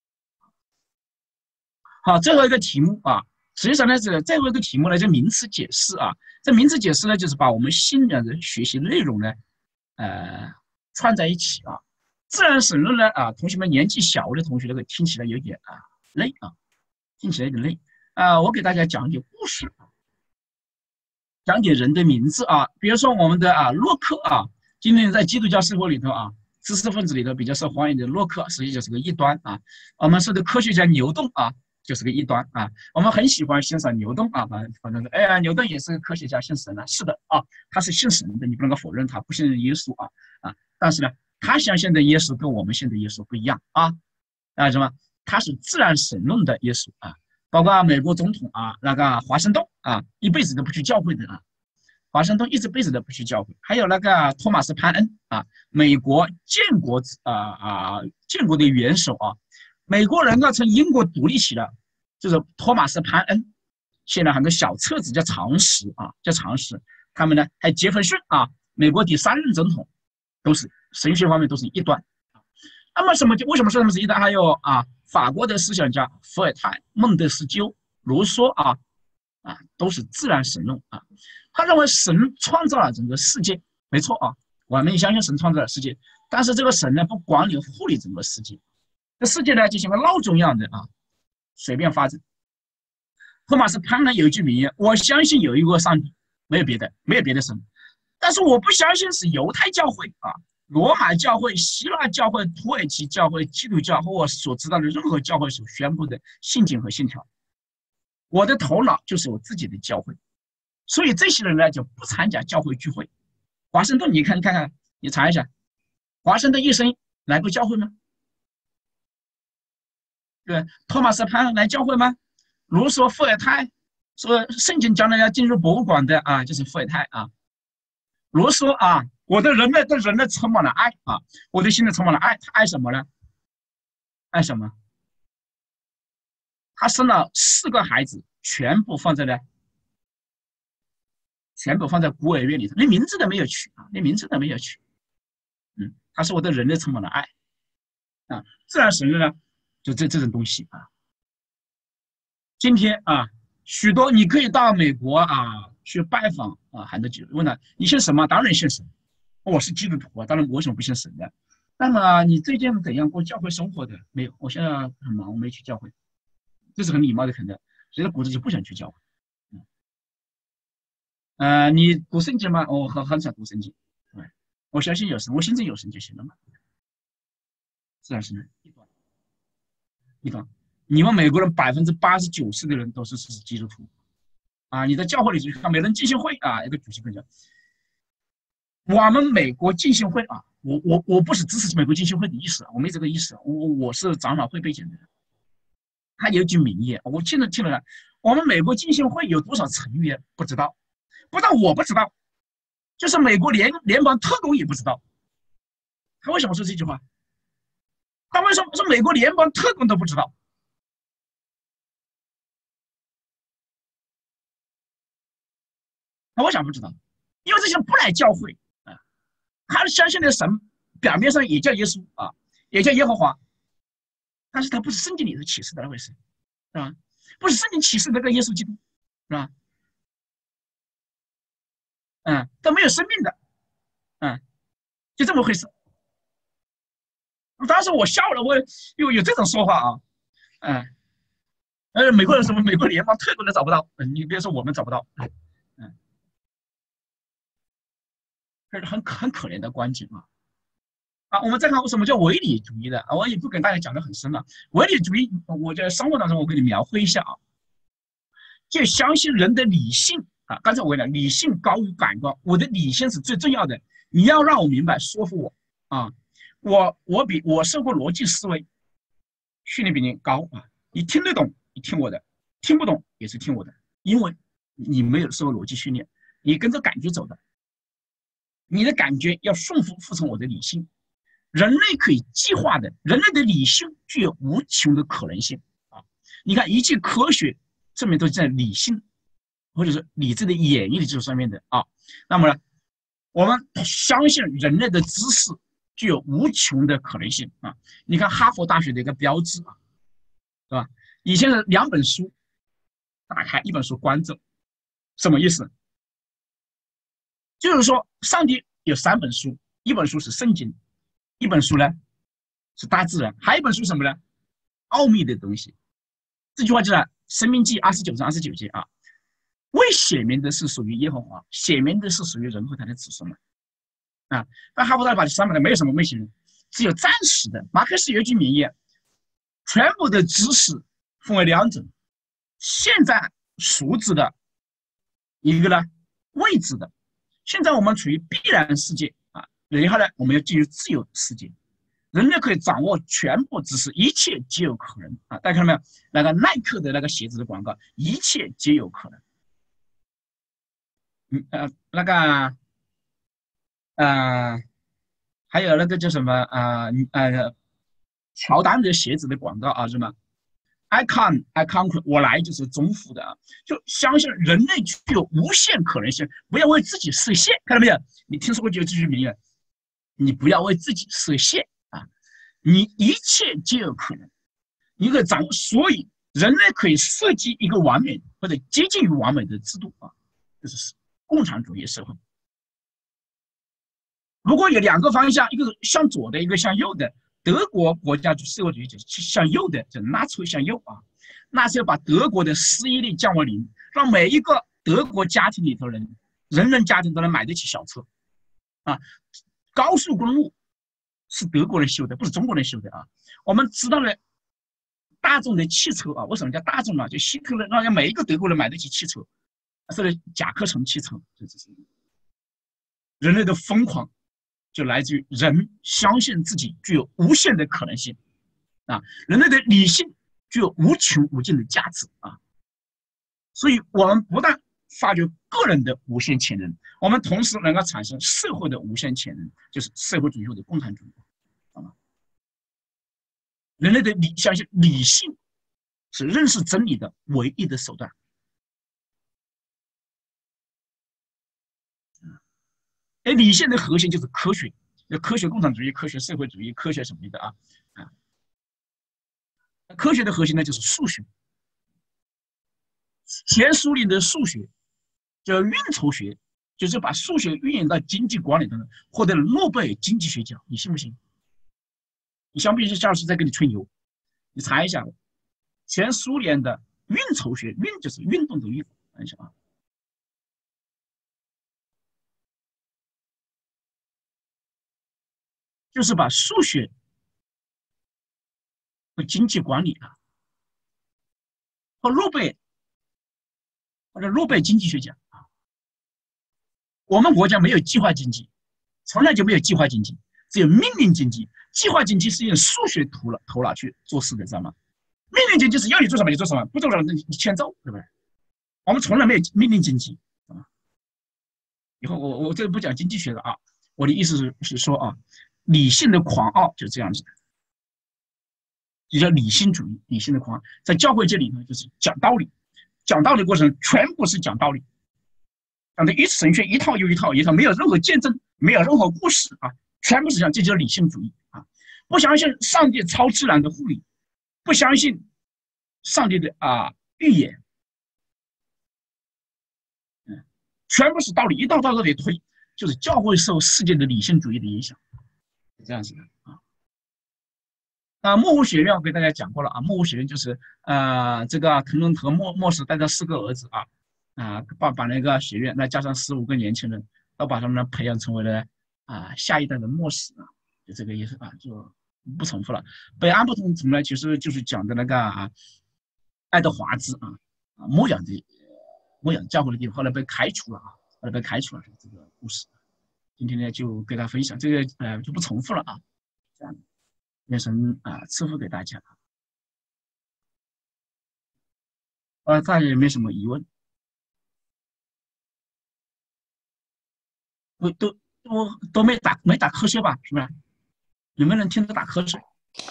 好，最后一个题目啊，实际上呢是最后一个题目呢，就名词解释啊，这名词解释呢就是把我们信仰的学习内容呢呃串在一起啊。自然审论呢啊，同学们年纪小的同学那个听起来有点啊累啊，听起来有点累啊。我给大家讲一点故事，讲点人的名字啊，比如说我们的啊洛克啊，今天在基督教社会里头啊，知识分子里头比较受欢迎的洛克，实际就是个异端啊。我们说的科学家牛顿啊，就是个异端啊。我们很喜欢欣赏牛顿啊，反正哎呀，牛顿也是个科学家，信神了，是的啊，他是信神的，你不能够否认他不信任耶稣啊啊，但是呢。他相信的耶稣跟我们信的耶稣不一样啊啊什么？ 他是自然神论的耶稣啊，包括美国总统啊，那个华盛顿啊，一辈子都不去教会的啊，华盛顿一直辈子都不去教会，还有那个托马斯潘恩啊，美国建国啊啊建国的元首啊，美国人啊从英国独立起来，就是托马斯潘恩，现在很多小册子叫常识啊，叫常识，他们呢还杰斐逊啊，美国第三任总统，都是神学方面都是异端。那么什么？为什么说他们是异端？还有啊，法国的思想家伏尔泰、孟德斯鸠、卢梭啊啊，都是自然神论啊。他认为神创造了整个世界，没错啊，我们也相信神创造了世界，但是这个神呢不管理护理整个世界，这世界呢就像个闹钟一样的啊，随便发展。托马斯潘呢有一句名言：我相信有一个上帝，没有别的，没有别的神，但是我不相信是犹太教会啊。罗马教会、希腊教会、土耳其教会、基督教和我所知道的任何教会所宣布的信经和信条，我的头脑就是我自己的教会，所以这些人呢就不参加教会聚会。华盛顿，你看看看，你查一下，华盛顿一生来过教会吗？对，托马斯潘来教会吗？卢梭、伏尔泰说圣经将来要进入博物馆的啊，就是伏尔泰啊。卢梭啊。我的人类对人类充满了爱啊！我的心里充满了爱，他爱什么呢？爱什么？他生了四个孩子，全部放在了，全部放在孤儿院里头，连名字都没有取啊，连名字都没有取。嗯，他说我对人类充满了爱啊！自然神论呢，就这这种东西啊。今天啊，许多你可以到美国啊去拜访啊，很多基督徒问他你信什么？当然信神。我是基督徒啊，当然我为什么不信神的？那么你最近怎样过教会生活的？没有，我现在很忙，我没去教会，这是很礼貌的肯定。所以骨子就不想去教会。嗯，呃，你读圣经吗？我很很少读圣经。对，我相信有神，我信真有神就行了嘛。自然是呢，一端，一端。你们美国人百分之八十九十的人都是是基督徒啊！你在教会里去看，美人浸信会啊，一个主席跟讲。我们美国浸信会啊，我我我不是支持美国浸信会的意思，我没这个意思，我我是长老会背景的。他有句名言，我听了听了，我们美国浸信会有多少成员不知道，不但我不知道，就是美国联联邦特工也不知道。他为什么说这句话？他为什么说美国联邦特工都不知道？他为啥不知道？因为这些人不来教会。他相信的神表面上也叫耶稣啊，也叫耶和华，但是他不是圣经里的启示的那回事，是吧？不是圣经启示的那个耶稣基督，是吧？嗯，都没有生命的，嗯，就这么回事。当时我笑了，我有有这种说法啊，嗯，呃，美国人什么美国联邦特工都找不到，嗯，你别说我们找不到，嗯，这是很很可怜的光景啊。啊，我们再看什么叫唯理主义的啊，我也不跟大家讲的很深了。唯理主义，我在生活当中我给你描绘一下啊，就相信人的理性啊。刚才我讲理性高于感官，我的理性是最重要的。你要让我明白，说服我啊，我我比我受过逻辑思维训练比你高啊，你听得懂，你听我的；听不懂也是听我的，因为你没有受过逻辑训练，你跟着感觉走的，你的感觉要顺服服从我的理性。人类可以计划的，人类的理性具有无穷的可能性啊！你看，一切科学证明都是在理性或者是理智的演绎的基础上面的啊。那么呢，我们相信人类的知识具有无穷的可能性啊！你看哈佛大学的一个标志啊，是吧？以前的两本书打开，一本书关着，什么意思？就是说，上帝有三本书，一本书是圣经。一本书呢是大自然，还有一本书什么呢？奥秘的东西。这句话就是《申命记》二十九章二十九节啊，未显明的是属于耶和华，显明的是属于人和他的子孙们啊。但哈佛大学把这三本的没有什么未显明，只有暂时的。马克思有一句名言：全部的知识分为两种，现在熟知的，一个呢未知的。现在我们处于必然世界。然后呢，我们要进入自由世界。 人类可以掌握全部知识，一切皆有可能啊！大家看到没有？那个耐克的那个鞋子的广告，一切皆有可能。嗯呃，那个呃，还有那个叫什么啊呃，呃，乔丹的鞋子的广告啊，是吗？I can, I conquer， 我来就是征服的啊！就相信人类具有无限可能性，不要为自己设限，看到没有？你听说过这句名言？你不要为自己设限啊！你一切皆有可能，你可以掌握，所以人类可以设计一个完美或者接近于完美的制度啊，就是共产主义社会。如果有两个方向，一个向左的，一个向右的。德国国家社会主义就是向右的，就纳粹向右啊，纳粹要把德国的失业率降为零，让每一个德国家庭里头人，人人家庭都能买得起小车啊。高速公路是德国人修的，不是中国人修的啊。我们知道了大众的汽车啊，为什么叫大众呢？就希特勒让每一个德国人买得起汽车，是甲壳虫汽车，这是人类的疯狂。就来自于人相信自己具有无限的可能性啊，人类的理性具有无穷无尽的价值啊，所以我们不但发掘个人的无限潜能，我们同时能够产生社会的无限潜能，就是社会主义的共产主义啊。人类的理相信理性是认识真理的唯一的手段。哎，理性的核心就是科学，就科学共产主义、科学社会主义、科学什么的啊啊。科学的核心呢就是数学。前苏联的数学叫运筹学，就是把数学运用到经济管理当中，获得了诺贝尔经济学奖。你信不信？你相比下是在跟你吹牛。你查一下，前苏联的运筹学，运就是运动的运，看一下啊。就是把数学和经济管理啊，和诺贝尔或者诺贝尔经济学奖啊。我们国家没有计划经济，从来就没有计划经济，只有命令经济。计划经济是用数学头脑头脑去做事的，知道吗？命令经济是要你做什么你做什么，不做了你欠揍，对不对？我们从来没有命令经济啊。以后我我这个不讲经济学的啊，我的意思是是说啊。理性的狂傲就是这样子的，就叫理性主义。理性的狂傲在教会这里呢，就是讲道理，讲道理过程全部是讲道理，讲的一神学一套又一套一套，没有任何见证，没有任何故事啊，全部是讲，这就是理性主义啊！不相信上帝超自然的护理，不相信上帝的啊预言，嗯，全部是道理，一道道道的推，就是教会受世界的理性主义的影响。这样子的啊，啊，莫湖学院我给大家讲过了啊，莫湖学院就是呃，这个滕伦特莫莫斯带着四个儿子啊，啊，把把那个学院，再加上十五个年轻人，都把他们培养成为了啊下一代的莫斯啊，就这个意思啊，就不重复了。北安不同城呢，其实就是讲的那个啊，爱德华兹啊，啊牧养的牧养教会的地方，后来被开除了啊，后来被开除了这个故事。今天呢，就给大家分享这个，呃，就不重复了啊。这样，愿神啊赐福给大家。呃，大家有没有什么疑问？都都都都没打没打瞌睡吧？是不是？有没有人听着打瞌睡？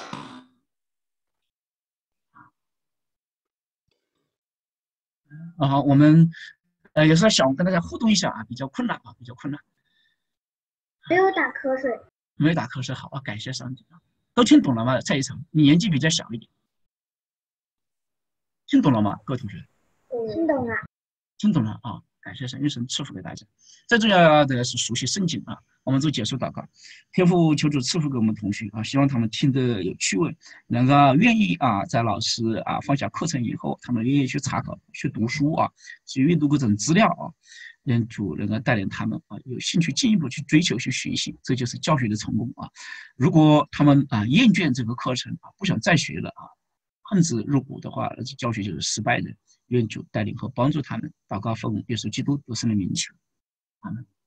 啊，我们呃有时候想跟大家互动一下啊，比较困难啊，比较困难。 没有打瞌睡， 没有打瞌睡，好啊，感谢上帝啊！都听懂了吗？蔡一成，你年纪比较小一点，听懂了吗？各位同学， 听懂了。 听懂了啊！感谢神，愿神赐福给大家。最重要的是熟悉圣经啊！我们做结束祷告，天父求主赐福给我们同学啊，希望他们听得有趣味，能够愿意啊，在老师啊放下课程以后，他们愿意去查考、去读书啊，去阅读各种资料啊。愿主能够带领他们啊，有兴趣进一步去追求、去学习，这就是教学的成功啊！如果他们啊厌倦这个课程啊，不想再学了啊，恨之入骨的话，那这教学就是失败的。愿主带领和帮助他们。祷告奉耶稣基督得胜的名求，阿门。